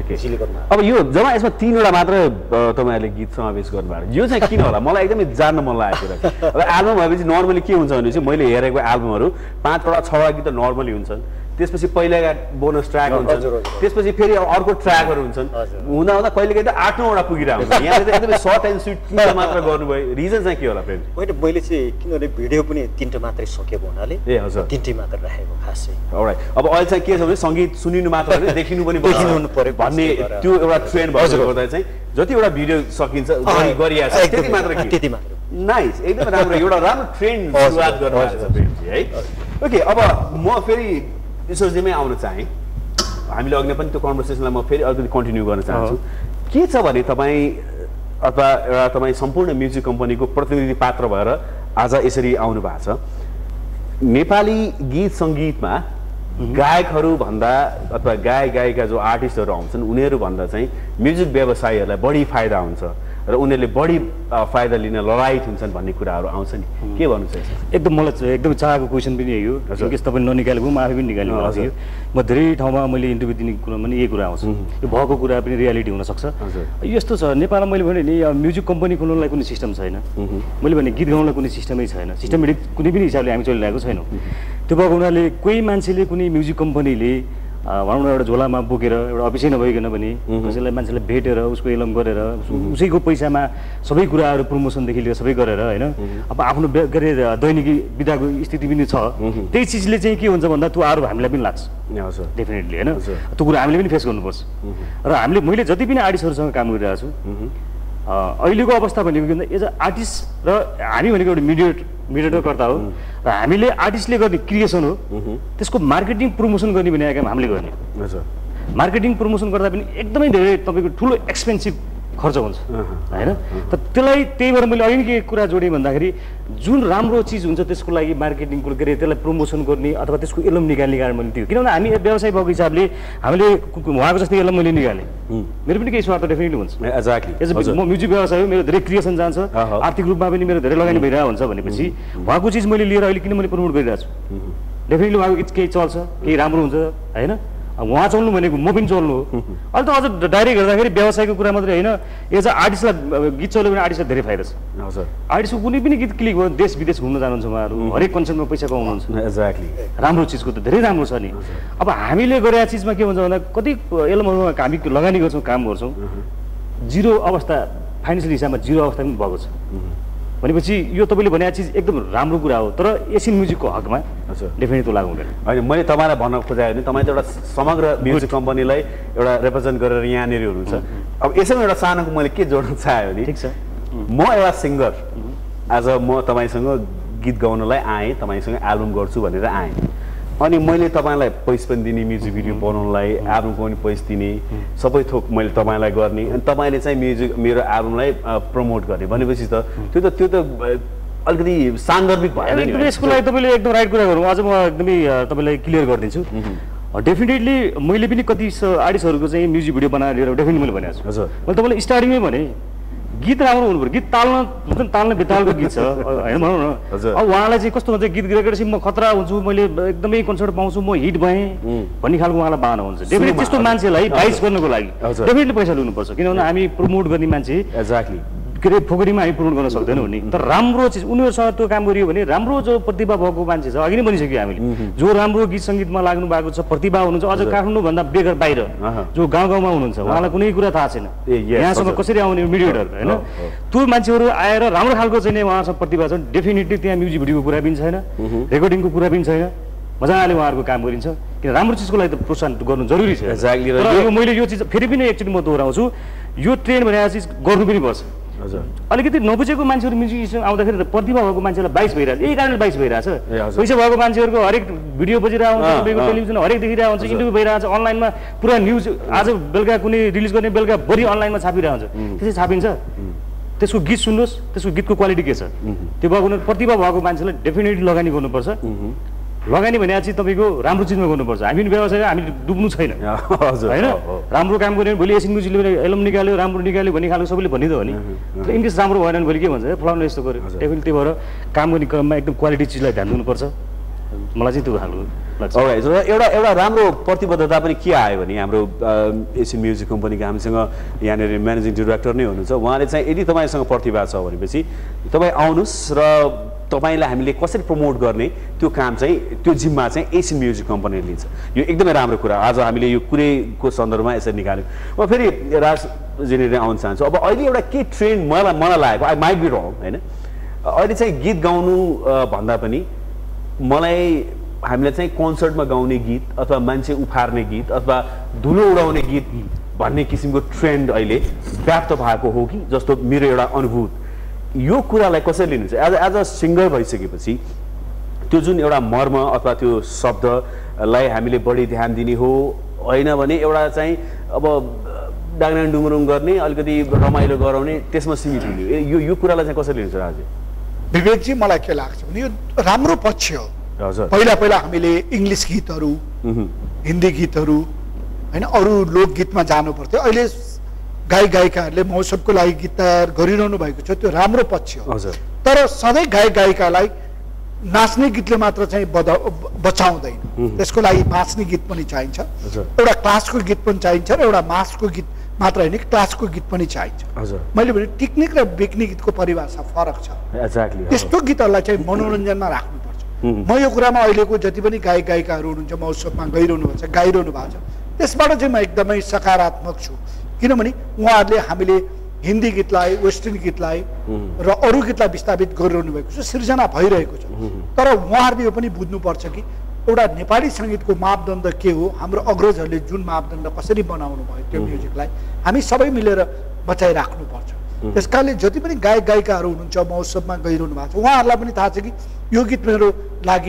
अब यो जम्मा यसमा 3वटा मात्र तपाईँहरूले गीत समावेश गर्नुभएको यो चाहिँ किन होला मलाई एकदमै जान्न मन लागेको कुरा। अब एल्बम भएपछि नर्मली के हुन्छ भने चाहिँ मैले हेरेको एल्बमहरू 5वटा 6वटा गीत त नर्मली हुन्छन्, त्यसपछि पहिलाका बोनस ट्र्याक हुन्छन्, त्यसपछि फेरि अर्को ट्र्याकहरू हुन्छन्, हुँदा हुँदा कहिलेकाहीँ त 8-9वटा पुगिरहेको हुन्छ। यहाँले त एकदमै सर्ट एन्ड स्विट 3टा मात्र गर्नुभयो, रिजन चाहिँ के होला फ्रेन्ड? मैले चाहिँ किनभने भिडियो पनि 3टा मात्रै सकेको हुनाले ए हजुर 3टा मात्र राखेको खास चाहिँ। अलराइट, अब अहिले चाहिँ के छ भने सङ्गीत सुनिनु मात्र होइन देखिनु पनि पर्यो भन्ने त्यो एउटा ट्रेन्ड भएको गर्दा चाहिँ जतिवटा भिडियो सकिन्छ गरिया छ त्यति मात्र त्यति मात्र। नाइस, एकदम राम्रो, एउटा राम्रो ट्रेन्ड सुरुवात गर्नुभएको छ फ्रेन्डजी है। ओके, अब म फेरि ईश्वरजीमै आउन चाहेँ, हामीले अघि पनि त्यो कन्भर्सेसनलाई म फेरि अलिकति कन्टिन्यू गर्न चाहन्छु। के छ भने तपाईँ अथवा एउटा तपाईँ सम्पूर्ण म्युजिक कम्पनीको प्रतिनिधि पात्र भएर आज यसरी आउनु भएको छ। नेपाली गीत सङ्गीतमा गायकहरू भन्दा अथवा गायिका जो आर्टिस्टहरू आउँछन् उनीहरूभन्दा चाहिँ म्युजिक व्यवसायीहरूलाई बढी फाइदा हुन्छ र उनीहरूले बढी फाइदा लिन ललायत हुन्छन् भन्ने कुराहरू आउँछ नि, के भन्नु चाहिँ? एकदम मलाई एकदम चाहेको क्वेसन पनि यही हो। किनकि तपाईँले ननिकालेको म आफै पनि निकाल्नु भएको थियो। म धेरै ठाउँमा मैले इन्टरभ्यू दिने कुरामा पनि यही कुरा आउँछ, यो भएको कुरा पनि रियालिटी हुनसक्छ। यस्तो छ नेपालमा मैले भने नि म्युजिक कम्पनी खोल्नलाई कुनै सिस्टम छैन, मैले भने गीत गाउनलाई कुनै सिस्टमै छैन, सिस्टमेटिक कुनै पनि हिसाबले हामी चलिरहेको छैनौँ। त्यो भएको हुनाले कोही मान्छेले कुनै म्युजिक कम्पनीले भनौँ न एउटा झोलामा बोकेर एउटा अफिसै नभइकन पनि कसैलाई मान्छेलाई भेटेर उसको एलम गरेर उसैको पैसामा सबै कुराहरू प्रमोसनदेखि लिएर सबै गरेर होइन अब आफ्नो के अरे दैनिकी विधाको स्थिति पनि छ। त्यही चिजले चाहिँ के हुन्छ भन्दा त्यो आरोप हामीलाई पनि लाग्छ डेफिनेटली होइन, त्यो कुरा हामीले पनि फेस गर्नुपर्छ। र हामीले मैले जति पनि आर्टिस्टहरूसँग काम गरिरहेको छु अहिलेको अवस्था भनेको के एज अ आर्टिस्ट र हामी भनेको एउटा मिडिएटरकर्ता हो र हामीले आर्टिस्टले गर्ने क्रिएसन हो, त्यसको मार्केटिङ प्रमोसन गर्ने भने काम हामीले गर्ने। मार्केटिङ प्रमोसन गर्दा पनि एकदमै धेरै तपाईँको ठुलो एक्सपेन्सिभ खर्च हुन्छ होइन। त त्यसलाई त्यही भएर मैले अघि के कुरा जोडेँ भन्दाखेरि जुन राम्रो चिज हुन्छ त्यसको लागि मार्केटिङको के अरे त्यसलाई प्रमोसन गर्ने अथवा त्यसको एलम निकाल्ने कारण मैले त्यो, किनभने हामी व्यवसाय भएको हिसाबले हामीले उहाँको जस्तै एलम मैले निकालेँ, मेरो पनि केही स्वार्थ डेफिनेटली हुन्छ। एक्ज्याक्टली, म म्युजिक व्यवसाय हो, मेरो धेरै क्रिएसन जान्छ, आर्थिक रूपमा पनि मेरो धेरै लगानी भइरहेको हुन्छ भनेपछि उहाँको चिज मैले लिएर अहिले किन मैले प्रमोट गरिरहेको छु, डेफिनेटली उहाँको केही चल्छ केही राम्रो हुन्छ होइन। उहाँ चल्नु भनेको म पनि चल्नु हो। अहिले त अझ डाइरेक्ट हेर्दाखेरि व्यवसायको कुरा मात्रै होइन, एज अ आर्टिस्टलाई गीत चल्यो भने आर्टिस्टलाई धेरै फाइदा छ। आर्टिस्टको कुनै पनि गीत क्लिक भयो देश विदेश घुम्न जानुहुन्छ उहाँहरू, हरेक कन्सर्टमा पैसा कमाउनुहुन्छ। एक्ज्याक्टली, राम्रो चिजको त धेरै राम्रो छ नि। अब हामीले गरेका चिजमा के हुन्छ भन्दा कति एलमहरूमा हामी लगानी गर्छौँ काम गर्छौँ, जिरो अवस्था फाइनेन्सियल हिसाबमा जिरो अवस्था पनि भएको छ भनेपछि यो तपाईँले भनेको चिज एकदम राम्रो कुरा हो, तर एसियन म्युजिकको हकमा डेफिनेटली लागु हुँदैन। होइन, मैले तपाईँलाई भन्न खोजेँ भने तपाईँ त एउटा समग्र म्युजिक कम्पनीलाई एउटा रिप्रेजेन्ट गरेर यहाँनिर हुनुहुन्छ। अब यसैमा एउटा सानोको मैले के जोड्न चाहेँ भने ठिक छ, म एउटा सिङ्गर आज म तपाईँसँग गीत गाउनलाई आएँ, तपाईँसँग एल्बम गर्छु भनेर आएँ, अनि मैले तपाईँलाई पैसा पनि दिने, म्युजिक भिडियो बनाउनलाई एल्बमको पनि पैसा दिने, सबै थोक मैले तपाईँलाई गर्ने, अनि तपाईँले चाहिँ मेरो एल्बमलाई प्रमोट गर्ने भनेपछि त त्यो त अलिकति सान्दर्भिक भएन नि। यसको लागि तपाईँले एकदम राइट कुरा गरौँ, अझ म एकदमै तपाईँलाई क्लियर गरिदिन्छु। डेफिनेटली मैले पनि कति आर्टिस्टहरूको चाहिँ म्युजिक भिडियो बनाएर लिएर डेफिनेटली मैले भनेको छु। हजुर, मैले तपाईँलाई स्टार्टिङमै भने गीत राम्रो हुनु पर्यो, गीत ताल्न बेतालको गीत छ होइन भनौँ न। अब उहाँलाई चाहिँ कस्तो हुन्छ गीत गाएपछि म खतरा हुन्छु, मैले एकदमै कन्सर्ट पाउँछु, म हिट भएँ भन्ने खालको उहाँलाई बाहना हुन्छ। डेफिनेटली त्यस्तो मान्छेलाई बाइस गर्नको लागि डेफिनेटली पैसा लिनुपर्छ, किनभने हामी प्रमोट गर्ने मान्छे एक्ज्याक्टली के अरे फोकरीमा हामी प्रमोट गर्न सक्दैनौँ नि। तर राम्रो चिज उनीहरूसँग त्यो काम गरियो भने राम्रो जो प्रतिभा भएको मान्छे छ, अघि नै भनिसक्यो हामीले, जो राम्रो गीत सङ्गीतमा लाग्नु भएको छ, प्रतिभा हुनुहुन्छ, अझ काठमाडौँभन्दा बेगर बाहिर जो गाउँ गाउँमा हुनुहुन्छ उहाँलाई कुनै कुरा थाहा छैन, यहाँसम्म कसरी आउने मिडिएटर होइन, त्यो मान्छेहरू आएर राम्रो खालको चाहिँ उहाँसँग प्रतिभा छ, डेफिनेटली त्यहाँ म्युजिक भिडियोको कुरा पनि छैन, रेकर्डिङको कुरा पनि छैन, मजाले उहाँहरूको काम गरिन्छ। किन राम्रो चिजको लागि त प्रोत्साहन गर्नु जरुरी छ। र मैले यो चिज फेरि पनि एकचोटि म दोहोऱ्याउँछु, यो ट्रेन्ड भनेको चिज गर्नु पनि पर्छ। अलिकति नबुझेको मान्छेहरू म्युजिक आउँदाखेरि प्रतिभा भएको मान्छेलाई बाइस भइरहेछ, यही कारणले बाइस भइरहेछ। पैसा भएको मान्छेहरूको हरेक भिडियो बजिरहेको हुन्छ, तपाईँको टेलिभिजन हरेक देखिरहेको हुन्छ, इन्टरभ्यू भइरहेको छ, अनलाइनमा पुरा न्युज आज बेलुका कुनै रिलिज गर्ने बेलुका भरि अनलाइनमा छापिरहेको हुन्छ, त्यसै छापिन्छ। त्यसको गीत सुन्नुहोस्, त्यसको गीतको क्वालिटी के छ, त्यो भएको प्रतिभा भएको मान्छेलाई डेफिनेटली लगानी गर्नुपर्छ। लगानी भने चाहिँ तपाईँको राम्रो चिजमा गर्नुपर्छ। हामी पनि व्यवसाय हामी डुब्नु छैन होइन। राम्रो काम गऱ्यो भने भोलि एसियन म्युजिकले पनि एल्बम निकाल्यो राम्रो निकाल्यो भन्ने खालको सबैले भन्ने त हो नि। तर इङ्ग्लिस राम्रो भएन भने भोलि के भन्छ फलाउनु यस्तो गर्यो डेफिनेटली। त्यही भएर काम गर्ने क्रममा एकदम क्वालिटी चिजलाई ध्यान दिनुपर्छ। मलाई चाहिँ त्यो खालको लाग्छ। एउटा राम्रो प्रतिबद्धता पनि के आयो भने हाम्रो एसियन म्युजिक कम्पनीको हामीसँग यहाँनिर म्यानेजिङ डिरेक्टर नै हुनुहुन्छ। उहाँले चाहिँ यदि तपाईँसँग प्रतिभा छ भनेपछि तपाईँ आउनुहोस् र तपाईँलाई हामीले कसरी प्रमोट गर्ने त्यो काम चाहिँ त्यो जिम्मा चाहिँ एसियन म्युजिक कम्पनीले लिन्छ। यो एकदमै राम्रो कुरा। आज हामीले यो कुरैको सन्दर्भमा यसरी निकाल्यौँ। म फेरि राजजीले नै आउन चाहन्छु। अब अहिले एउटा के ट्रेन्ड मलाई लागेको आई माइट बी रङ होइन। अहिले चाहिँ गीत गाउनु भन्दा पनि मलाई हामीलाई चाहिँ कन्सर्टमा गाउने गीत अथवा मान्छे उफार्ने गीत अथवा धुलो उडाउने गीत भन्ने किसिमको ट्रेन्ड अहिले व्याप्त भएको हो कि जस्तो मेरो एउटा अनुभूत। यो कुरालाई कसरी लिनुहुन्छ एज अ सिङ्गर भइसकेपछि त्यो जुन एउटा मर्म अथवा त्यो शब्दलाई हामीले बढी ध्यान दिने हो होइन भने एउटा चाहिँ अब डाङडाङ डुङरुङ गर्ने अलिकति रमाइलो गराउने त्यसमा सीमित हुने यो कुरालाई चाहिँ कसरी लिनुहुन्छ राजु? विवेकजी मलाई के लाग्छ भने यो राम्रो पक्ष हो। पहिला हामीले इङ्ग्लिस गीतहरू हिन्दी गीतहरू होइन अरू लोकगीतमा जानु पर्थ्यो। अहिले गायकहरूले महोत्सवको लागि गीत तयार गरिरहनु भएको छ त्यो राम्रो पक्ष हो। तर सधैँ गायिकालाई नाच्ने गीतले मात्र चाहिँ बचाउँदैन। त्यसको लागि नाच्ने गीत पनि चाहिन्छ, एउटा क्लासको गीत पनि चाहिन्छ र एउटा मासको गीत मात्र होइन क्लासको गीत पनि चाहिन्छ। मैले भने टेक्निक र बिक्ने गीतको परिभाषा फरक छ। त्यस्तो गीतहरूलाई चाहिँ मनोरञ्जनमा राख्नुपर्छ। म यो कुरामा अहिलेको जति पनि गायिकाहरू हुनुहुन्छ महोत्सवमा गाइरहनु भएको छ त्यसबाट चाहिँ म एकदमै सकारात्मक छु। किनभने उहाँहरूले हामीले हिन्दी गीतलाई वेस्टर्न गीतलाई र अरू गीतलाई विस्थापित गरिरहनु भएको छ, सिर्जना भइरहेको छ। तर उहाँहरूले यो पनि बुझ्नुपर्छ कि एउटा नेपाली सङ्गीतको मापदण्ड के हो, हाम्रो अग्रजहरूले जुन मापदण्ड कसरी बनाउनु भयो त्यो म्युजिकलाई हामी सबै मिलेर बचाइराख्नुपर्छ। त्यस कारणले जति पनि गायिकाहरू हुनुहुन्छ महोत्सवमा गइरहनु भएको छ उहाँहरूलाई पनि थाहा छ कि यो गीत मेरो लागि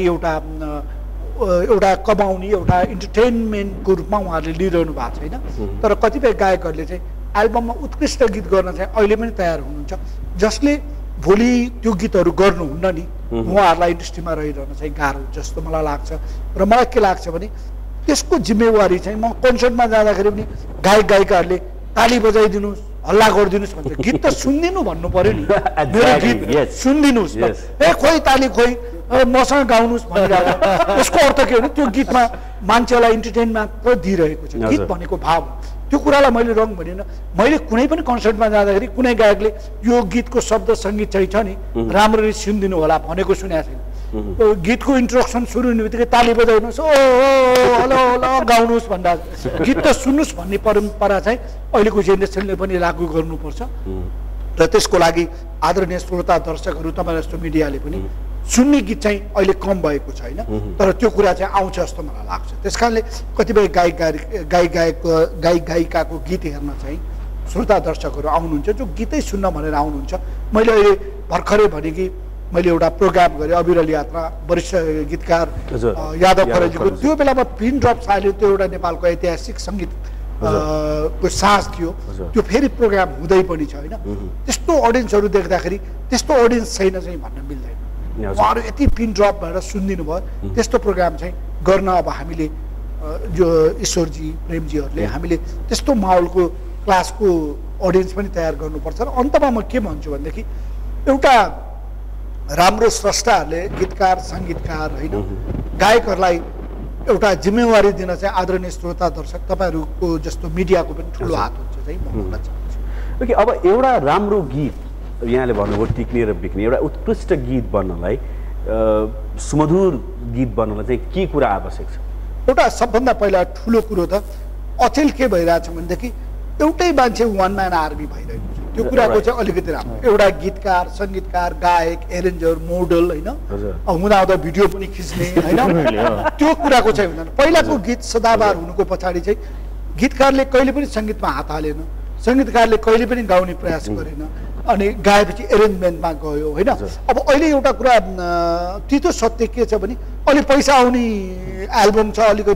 एउटा कमाउने एउटा इन्टरटेनमेन्टको रूपमा उहाँहरूले लिइरहनु भएको छैन। तर कतिपय गायकहरूले चाहिँ एल्बममा उत्कृष्ट गीत गर्न चाहिँ अहिले पनि तयार हुनुहुन्छ जसले भोलि त्यो गीतहरू गर्नुहुन्न नि उहाँहरूलाई इन्डस्ट्रीमा रहिरहन चाहिँ गाह्रो जस्तो मलाई लाग्छ। र मलाई के लाग्छ भने त्यसको जिम्मेवारी चाहिँ म कन्सर्टमा जाँदाखेरि पनि गायिकाहरूले ताली बजाइदिनुहोस् हल्ला गरिदिनुहोस् भन्छ। गीत त सुनिदिनु भन्नु पर्यो नि, मेरो गीत सुनिदिनुहोस् ए खोइ ताली खोइ मसँग गाउनुहोस् भनिरहेको। यसको अर्थ के हो भने त्यो गीतमा मान्छेलाई इन्टरटेन मात्र दिइरहेको छ। गीत भनेको भाव त्यो कुरालाई मैले रङ भनेन। मैले कुनै पनि कन्सर्टमा जाँदाखेरि कुनै गायकले यो गीतको शब्द सङ्गीत चाहिँ छ नि राम्ररी सुनिदिनु होला भनेको सुनेको छैन। गीतको इन्ट्रोडक्सन सुरु हुने बित्तिकै ताली बजाउनुहोस् ओ हलो हलो गाउनुहोस् भन्दा गीत त सुन्नुहोस् भन्ने परम्परा चाहिँ अहिलेको जेनेरेसनले पनि लागू गर्नुपर्छ। र त्यसको लागि आदरणीय श्रोता दर्शकहरू तपाईँ जस्तो मिडियाले पनि सुन्ने गीत चाहिँ अहिले कम भएको छैन तर त्यो कुरा चाहिँ आउँछ जस्तो मलाई लाग्छ। त्यस कारणले कतिपय गायिकाको गीत हेर्न चाहिँ श्रोता दर्शकहरू आउनुहुन्छ जो गीतै सुन्न भनेर आउनुहुन्छ। मैले अहिले भर्खरै भने कि मैले एउटा प्रोग्राम गरेँ अविरल यात्रा वरिष्ठ गीतकार यादव खरेलजीको। त्यो बेलामा पिन ड्रप साल्यो त्यो एउटा नेपालको ऐतिहासिक सङ्गीत को सास थियो त्यो फेरि प्रोग्राम हुँदै पनि छ होइन। त्यस्तो अडियन्सहरू देख्दाखेरि त्यस्तो अडियन्स छैन चाहिँ भन्न मिल्दैन। उहाँहरू यति पिन ड्रप भएर सुनिदिनु भयो त्यस्तो प्रोग्राम चाहिँ गर्न अब हामीले जो ईश्वरजी प्रेमजीहरूले हामीले त्यस्तो माहौलको क्लासको अडियन्स पनि तयार गर्नुपर्छ। र अन्तमा म के भन्छु भनेदेखि एउटा राम्रो स्रष्टाहरूले गीतकार सङ्गीतकार होइन गायकहरूलाई एउटा जिम्मेवारी दिन चाहिँ आदरणीय श्रोता दर्शक तपाईँहरूको जस्तो मिडियाको पनि ठुलो हात हुन्छ चाहिँ म भन्न चाहन्छु। ओके, अब एउटा राम्रो गीत यहाँले भन्नुभयो टिक्ने र बिक्ने एउटा उत्कृष्ट गीत बन्नलाई सुमधुर गीत बन्नलाई चाहिँ के कुरा आवश्यक छ? एउटा सबभन्दा पहिला ठुलो कुरो त अचेल के भइरहेछ भनेदेखि एउटै मान्छे वान म्यान आर्मी भइरहेको छ। त्यो कुराको चाहिँ अलिकति राम्रो एउटा गीतकार सङ्गीतकार गायक एरेन्जर मोडल होइन हुँदा भिडियो पनि खिच्ने होइन त्यो कुराको चाहिँ हुँदैन। पहिलाको गीत सदाबार हुनुको पछाडि चाहिँ गीतकारले कहिले पनि सङ्गीतमा हात हालेन, सङ्गीतकारले कहिले पनि गाउने प्रयास गरेन अनि गाएपछि एरेन्जमेन्टमा गयो होइन। अब अहिले एउटा कुरा तितो सत्य के छ भने अलि पैसा आउने एल्बम छ, अलिकति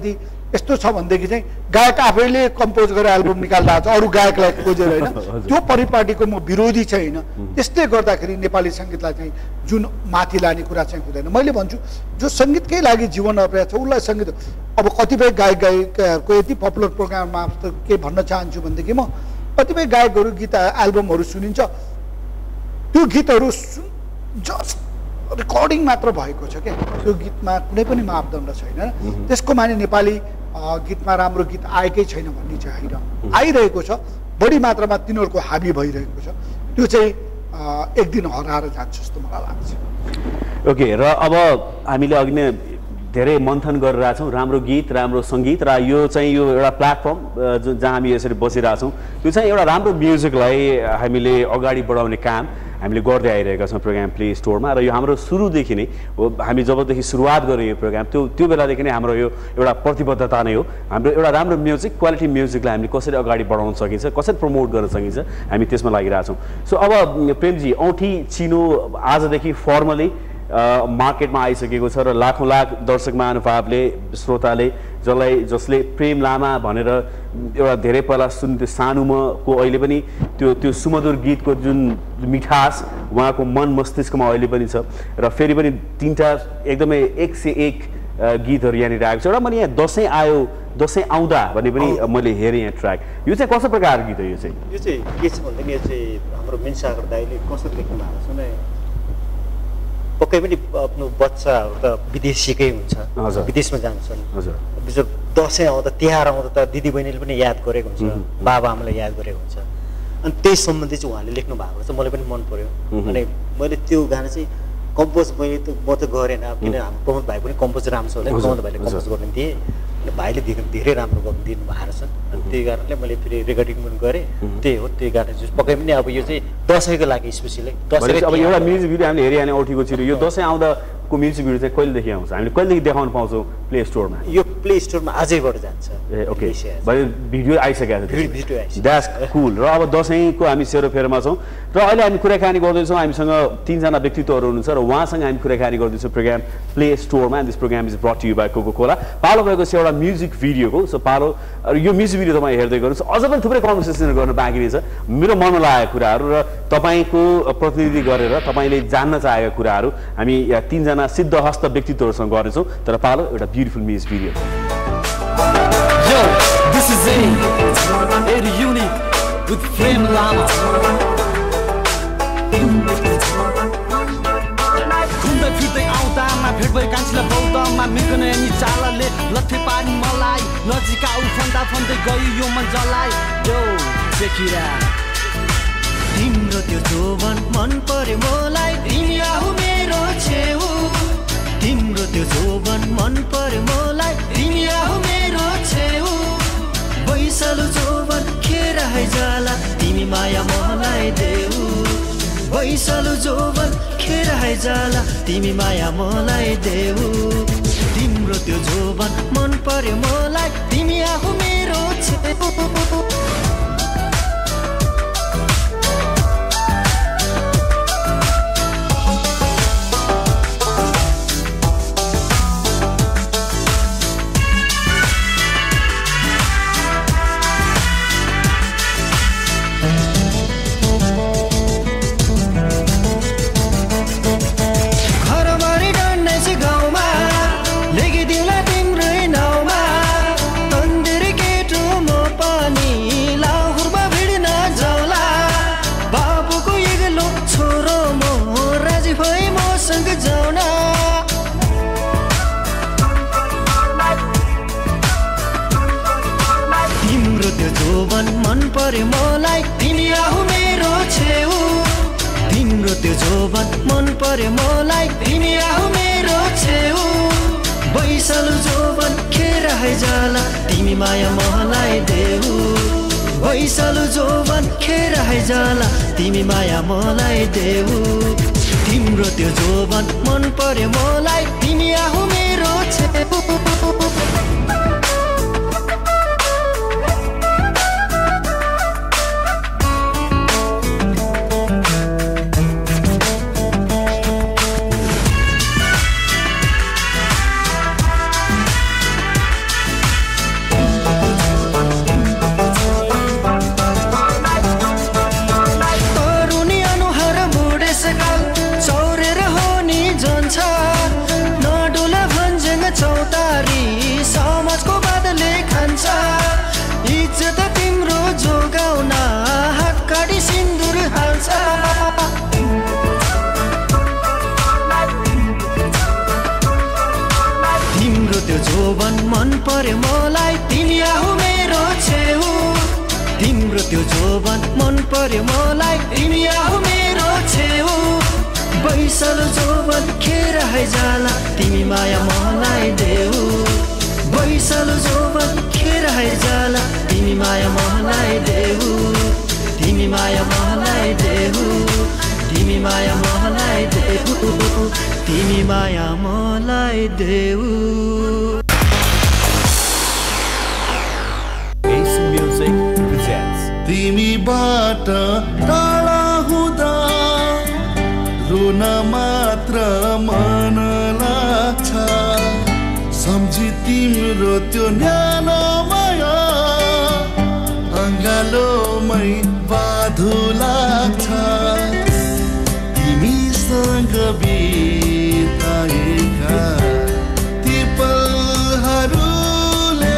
यस्तो छ भनेदेखि चाहिँ गायक आफैले कम्पोज गरेर एल्बम निकाल्दा छ अरू गायकलाई खोजेर होइन त्यो परिपाटीको म विरोधी चाहिँ होइन त्यसले गर्दाखेरि नेपाली सङ्गीतलाई चाहिँ जुन माथि लाने कुरा चाहिँ हुँदैन मैले भन्छु जो सङ्गीतकै लागि जीवन अप्रिया छ उसलाई सङ्गीत अब कतिपय गायक गायिकाहरूको यति पपुलर प्रोग्राममा के भन्न चाहन्छु भनेदेखि म कतिपय गायकहरू गीत एल्बमहरू सुनिन्छ त्यो गीतहरू जस्ट रेकर्डिङ मात्र भएको छ क्या त्यो गीतमा कुनै पनि मापदण्ड छैन त्यसको माने नेपाली गीतमा राम्रो गीत आएकै छैन भन्ने चाहिँ होइन आइरहेको छ बढी मात्रामा तिनीहरूको हाबी भइरहेको छ त्यो चाहिँ एक दिन हराएर जान्छ जस्तो मलाई लाग्छ ओके र अब हामीले अघि नै धेरै मन्थन गरिरहेका छौँ राम्रो गीत राम्रो सङ्गीत र यो चाहिँ यो एउटा प्लेटफर्म जहाँ हामी यसरी बसिरहेछौँ त्यो चाहिँ एउटा राम्रो म्युजिकलाई हामीले अगाडि बढाउने काम हामीले गर्दै आइरहेका छौँ प्रोग्राम प्ले स्टोरमा र यो हाम्रो सुरुदेखि नै हो हामी जबदेखि सुरुवात गऱ्यौँ यो प्रोग्राम त्यो बेलादेखि नै हाम्रो यो एउटा प्रतिबद्धता नै हो हाम्रो एउटा राम्रो म्युजिक क्वालिटी म्युजिकलाई हामीले कसरी अगाडि बढाउन सकिन्छ कसरी प्रमोट गर्न सकिन्छ हामी त्यसमा लागिरहेछौँ सो अब प्रेमजी औँठी चिनो आजदेखि फर्मली मार्केटमा आइसकेको छ र लाखौँ लाख दर्शक महानुभावले श्रोताले जसले प्रेम लामा भनेर एउटा धेरै पहिला सुन्थ्यो सानोमाको अहिले पनि त्यो सुमधुर गीतको जुन मिठास उहाँको मन मस्तिष्कमा अहिले पनि छ र फेरि पनि 3टा एकदमै 101 गीतहरू यहाँनिर आएको छ एउटा मैले यहाँ दसैँ आयो दसैँ आउँदा भन्ने पनि मैले हेरेँ यहाँ ट्र्याक यो चाहिँ कस्तो प्रकारको गीत हो यो चाहिँ के छ भन्दाखेरि यो चाहिँ हाम्रो मिनसागर दाइले कसरी लेख्नु भएको छ भने पक्कै पनि आफ्नो बच्चाहरू त विदेशीकै हुन्छ विदेशमा जान्छन् हजुर दसैँ आउँदा तिहार आउँदा त दिदीबहिनीले पनि याद गरेको हुन्छ बाबा आमालाई याद गरेको हुन्छ अनि त्यही सम्बन्धी चाहिँ उहाँले लेख्नु भएको छ मलाई पनि मन पर्यो अनि मैले त्यो गाना चाहिँ कम्पोज म त गरेन किन हाम्रो प्रमोद भाइ पनि कम्पोज राम्रो छ होला प्रमोद भाइले कम्पोज गर्ने थिएँ भाइले धेरै राम्रो गरिदिनु भएको छ अनि त्यही कारणले मैले फेरि रेकर्डिङ पनि गरेँ त्यही हो त्यही गाना चाहिँ पक्कै पनि अब यो चाहिँ दसैँको लागि स्पेसली दसैँ अब एउटा म्युजिक भिडियो हामीले हेरिहाल्ने औँठीको छिरो यो दसैँ आउँदाको म्युजिक भिडियो चाहिँ कहिलेदेखि आउँछ हामीले कहिलेदेखि देखाउन पाउँछौँ प्ले स्टोरमा यो प्ले स्टोरमा आजैबाट जान्छ ए ओके भने भिडियो आइसकेको छ द्याट्स कुल र अब दसैँको हामी सेरोफेरोमा छौँ र अहिले हामी कुराकानी गर्दैछौँ हामीसँग 3जना व्यक्तित्वहरू हुनुहुन्छ र उहाँसँग हामी कुराकानी गर्दैछौँ प्रोग्राम प्ले स्टोरमा and this program is brought you by Coca Cola पालो भएको छ एउटा म्युजिक भिडियोको सो पालो यो म्युजिक भिडियो तपाईँ हेर्दै गर्नुहोस् अझ पनि थुप्रै कन्भर्सेसन गर्न बाँकी रहेछ मेरो मनमा लागेको कुराहरू र तपाईँको प्रतिनिधि गरेर तपाईँले जान्न चाहेका कुराहरू हामी 3जना सिद्धहस्त व्यक्तित्वहरूसँग गर्नेछौँ तर पालो एउटा beautiful music video Yo, this is very unique with Prem Lama. घुम्दै फिर्दै आउँदामा भेट भए कान्छीलाई बौद्धमा मिर्गने अनि चालले लट्ठे पानी मलाई नजिक आउ फन्दा फन्दै गयो यो मन जलाइ यो देखिरा तिम्रो त्यो जोवन मन पर्यो मलाई तिमी आऊ मेरो छेउ तिम्रो त्यो जोवन मन पर्यो मलाई तिमी आऊ मेरो छेउ बैसलो जोवन खेर है जाला तिमी माया मलाई देऊ बैसलो जोवन खेर है जाला तिमी माया मलाई देऊ तिम्रो त्यो जोवन मन पर्यो मलाई तिमी आऊ मेरो छेउ मलाई तिमी आऊ मेरो छेउ तिम्रो त्यो जोवन मन पर्यो मलाई तिमी आऊ मेरो छेउ बैसलो जोवन खेर है जाला तिमी माया मलाई देऊ बैसलो जोवन खेर है जाला तिमी माया मलाई देऊ तिम्रो त्यो जोवन मन पर्यो मलाई तिमी आऊ मेरो छेउ जोवन मन पर्यो मलाई तिमी आऊ मेरो छेउ तिम्रो त्यो जोवन मन पर्यो मलाई तिमी आऊ मेरो छेउ बैसल जोवन खेर है जाला तिमी माया मलाई देऊ बैसल जोवन खेर है जाला तिमी माया मलाई देऊ तिमी माया मलाई देऊ तिमी माया मलाई देऊ तिमी माया मलाई देऊ तिमीबाट टाढा हुँदा रुन मात्र मन लाग्छ सम्झी तिम्रो त्यो न्यानो माया अङ्गालोमै बाधु लाग्छ तिमीसँग बिताएका ती पलहरूले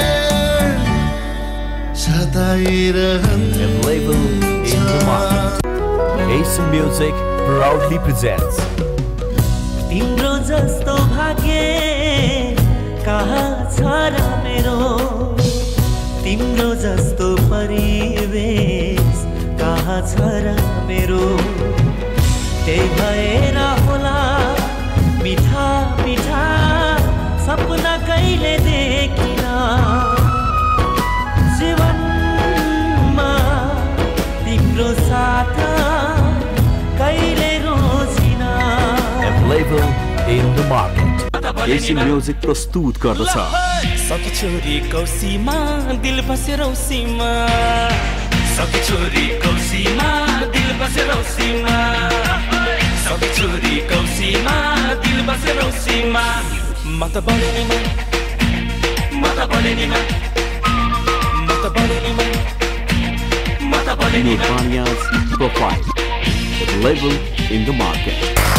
Label in the market. Ace Music proudly presents. तिम्रो जस्तो भाग्य कहाँ छ र मेरो तिम्रो जस्तो परिवेश कहाँ छ र मेरो त्यही भएर होला मिठा मिठा सपना कहिले देखिन जीवनमा तिम्रो साथ कहिले रोजिन Label in the market. Ace Music प्रस्तुत गर्दछ. सकी छोरी कौसीमा दिल बसे रौसीमा सकी छोरी कौसीमा दिल बसे रौसीमा सकी छोरी कौसीमा दिल बसे रौसीमा मत बलेनीमा मत बलेनीमा मत बलेनीमा मत बलेनीमा Nirvana's Profile. Label in the market.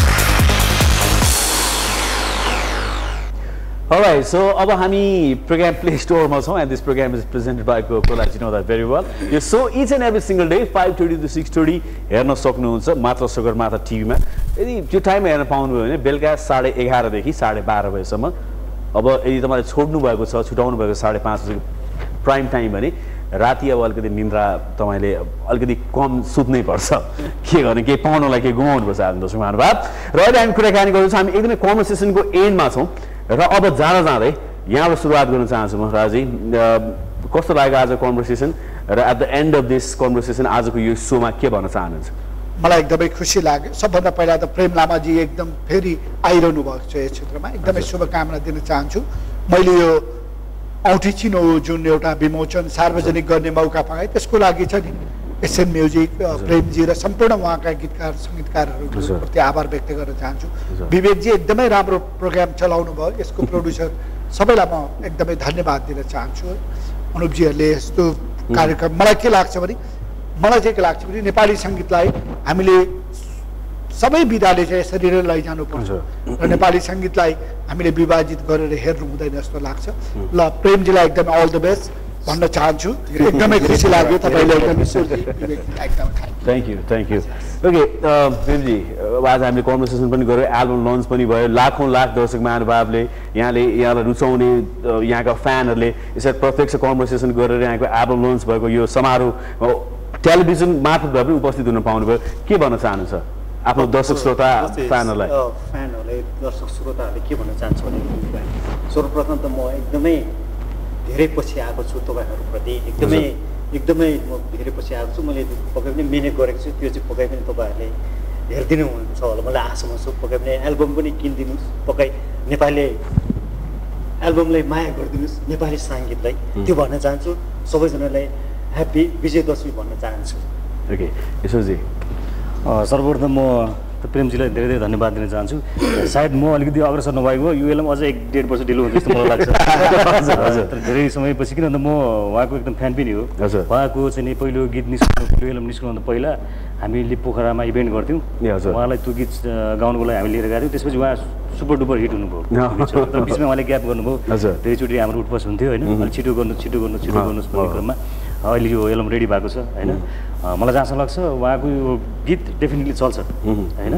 Alright, so अब हामी program Play Store मा छौं and this program is presented by Coca-Cola. You know that very well. So each and every single day 5:30 to 6:30 हेर्न सक्नुहुन्छ मात्र सगरमाथा टिभीमा. यदि त्यो टाइममा हेर्न पाउनु भयो भने बेलुका 11:30 देखि 12:30 बजेसम्म. अब यदि तपाईले छोड्नु भएको छ छुटाउनु भएको 5:30 बजेको प्राइम टाइम भने राति अब अलिकति निन्द्रा तपाईले अलिकति कम सुत्नै पर्छ. के गर्ने के पाउनलाई के गुमाउनु पर्छ आफ्नो दर्शक महानुभाव. र अहिले हामी कुराकानी गर्छौं हामी एकदमै कन्भर्सेसनको एन्डमा छौं. र अब जाँदै यहाँबाट सुरुवात गर्न चाहन्छु म राजी कस्तो लाग्यो आज कन्भर्सेसन र at the end of this conversation आजको यो सोमा के भन्न चाहनुहुन्छ मलाई एकदमै खुसी लाग्यो सबभन्दा पहिला त प्रेम लामाजी एकदम फेरि आइरहनु भएको छ यस क्षेत्रमा एकदमै शुभकामना दिन चाहन्छु मैले यो औठी चिनो जुन एउटा विमोचन सार्वजनिक गर्ने मौका पाएँ त्यसको लागि चाहिँ एसएन म्युजिक प्रेमजी र सम्पूर्ण उहाँका गीतकार संगीतकारहरूको प्रति आभार व्यक्त गर्न चाहन्छु विवेकजी एकदमै राम्रो प्रोग्राम चलाउनु भयो यसको प्रोड्युसर सबैलाई म एकदमै धन्यवाद दिन चाहन्छु अनुपजीहरूले यस्तो कार्यक्रम मलाई के लाग्छ भने नेपाली सङ्गीतलाई हामीले सबै विधाले चाहिँ यसरी नै लैजानुपर्छ र नेपाली सङ्गीतलाई हामीले विभाजित गरेर हेर्नु हुँदैन जस्तो लाग्छ ल प्रेमजीलाई एकदमै अल द बेस्ट भन्न चाहन्छु एकदमै खुसी लाग्यो तपाईले एकदमै थ्यांक यू ओके प्रेमजी आज हामीले कन्भर्सेसन पनि गर्यौं एल्बम लन्च पनि भयो लाखौं लाख दर्शक महानुभावले यहाँलाई रुचाउने यहाँका फ्यानहरुले यसरी प्रत्यक्ष कन्भर्सेसन गरेर यहाँको एल्बम लन्च भएको यो समारोह टेलिभिजन मार्फत भए पनि उपस्थित हुन पाउनु भयो के भन्न चाहनुहुन्छ आफ्नो दर्शक श्रोता फ्यानहरुलाई दर्शक श्रोताहरुले के भन्न चाहन्छु भने सर्वप्रथम त म एकदमै धेरै पछि आएको छु तपाईहरुप्रति एकदमै म धेरै पछि आएको छु मैले पक्कै पनि मेहनत गरेको छु त्यो चाहिँ पक्कै पनि तपाईहरुले हेर्दिनु हुन्छ होला मलाई आशा छु पक्कै पनि एल्बम पनि किनिदिनुस् पक्कै नेपाली एल्बमलाई माया गरिदिनुस् नेपाली संगीतलाई त्यो भन्न चाहन्छु सबैजनालाई ह्यापी विजय दशमी भन्न चाहन्छु ओके ईश्वरजी सर्वप्रथम म प्रेमजीलाई धेरै धेरै धन्यवाद दिन चाहन्छु सायद म अलिकति अग्रसर नभएको यो एल्बम अझै 1.5 वर्ष ढिलो हुन्छ जस्तो मलाई लाग्छ हजुर धेरै समयपछि किनभने म उहाँको एकदम फ्यान पनि हो उहाँको चाहिँ नि पहिलो गीत पहिलो एल्बम निस्कनुभन्दा पहिला हामीले पोखरामा इभेन्ट गर्थ्यौँ उहाँलाई त्यो गीत गाउनुको लागि हामीले लिएर गएको थियौँ त्यसपछि उहाँ सुपर डुपर हिट हुनुभयो तर बिचमा उहाँले ग्याप गर्नुभयो धेरैचोटि हाम्रो उठबस हुन्थ्यो होइन अलिक छिटो गर्नुहोस् भन्ने क्रममा अहिले यो एल्बम रेडी भएको छ होइन मलाई जहाँसम्म लाग्छ उहाँको यो गीत डेफिनेटली चल्छ होइन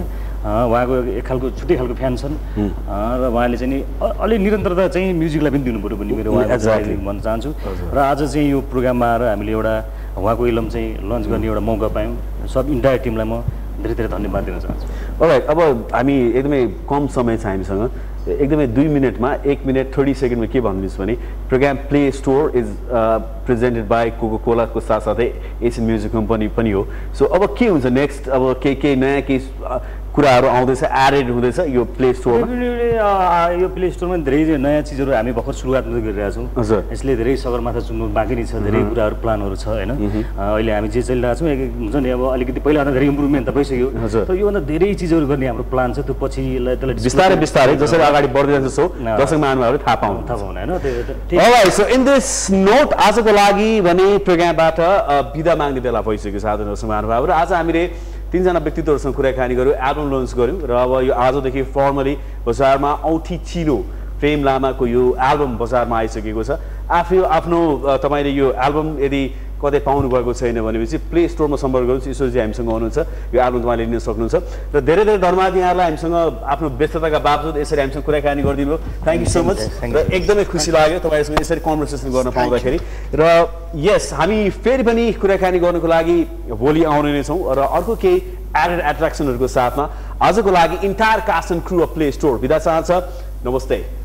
उहाँको एक खालको छुट्टै खालको फ्यान छन् र उहाँले चाहिँ नि अलि निरन्तरता चाहिँ म्युजिकलाई पनि दिनु पऱ्यो भन्ने मेरो उहाँको भन्न चाहन्छु र आज चाहिँ यो प्रोग्राममा आएर हामीले एउटा उहाँको इलम चाहिँ लन्च गर्ने एउटा मौका पायौँ सब इन्टायर टिमलाई म धेरै धेरै धन्यवाद दिन चाहन्छु। अलराइट, अब हामी एकदमै कम समय छ हामीसँग, एकदमै 2 मिनटमा 1 मिनट 30 सेकेन्डमा के भन्नुहुन्छ भने program play store is presented by Coca कोलाको साथसाथै एसियन म्युजिक कम्पनी पनि हो। सो अब के हुन्छ नेक्स्ट, अब के नयाँ केही कुराहरू आउँदैछ, एडेड हुँदैछ यो प्ले स्टोरमा? यो प्ले स्टोरमा धेरै नयाँ चिजहरू हामी भर्खर सुरुवात मात्रै गरिरहेको छौँ। यसले धेरै सगरमाथा चुन्नु बाँकी नै छ, धेरै कुराहरू प्लानहरू छ होइन। अहिले हामी जे चलिरहेको छौँ हुन्छ नि, अब अलिकति पहिलाभन्दा धेरै इम्प्रुभमेन्ट त भइसक्यो, तर योभन्दा धेरै चिजहरू गर्ने हाम्रो प्लान छ। त्यो पछि बिस्तारै बिस्तारै जसरी अगाडि बढ्दै जान्छौँ दर्शक महानुभावहरूले थाहा पाउनु होइन। Alright, so in this note आजको लागि भने प्रोग्रामबाट बिदा माग्ने बेला भइसक्यो साधारण दर्शक महानुभाव। र आज हामीले 3 जना व्यक्तित्वहरूसँग कुराकानी गऱ्यौँ, एल्बम लन्च गऱ्यौँ र अब यो आजदेखि फर्मली बजारमा औँठी चिनो प्रेम लामाको यो एल्बम बजारमा आइसकेको छ। आफ्नो तपाईँले यो एल्बम यदि कतै पाउनु भएको छैन भनेपछि प्ले स्टोरमा सम्पर्क गर्नुहोस्। ईश्वरजी हामीसँग हुनुहुन्छ, यो एल्बम तपाईँले लिन सक्नुहुन्छ। र धेरै धेरै धन्यवाद यहाँलाई हामीसँग आफ्नो व्यस्तताका बावजुद यसरी हामीसँग कुराकानी गरिदिनु भयो। थ्याङ्क यू सो मच र एकदमै खुसी लाग्यो तपाईँसँग यसरी कन्भर्सेसन गर्न पाउँदाखेरि। र यस, हामी फेरि पनि कुराकानी गर्नुको लागि भोलि आउने नै छौँ र अर्को केही एडेड एट्र्याक्सनहरूको साथमा। आजको लागि entire cast and crew of play store बिदा चाहन्छ। नमस्ते।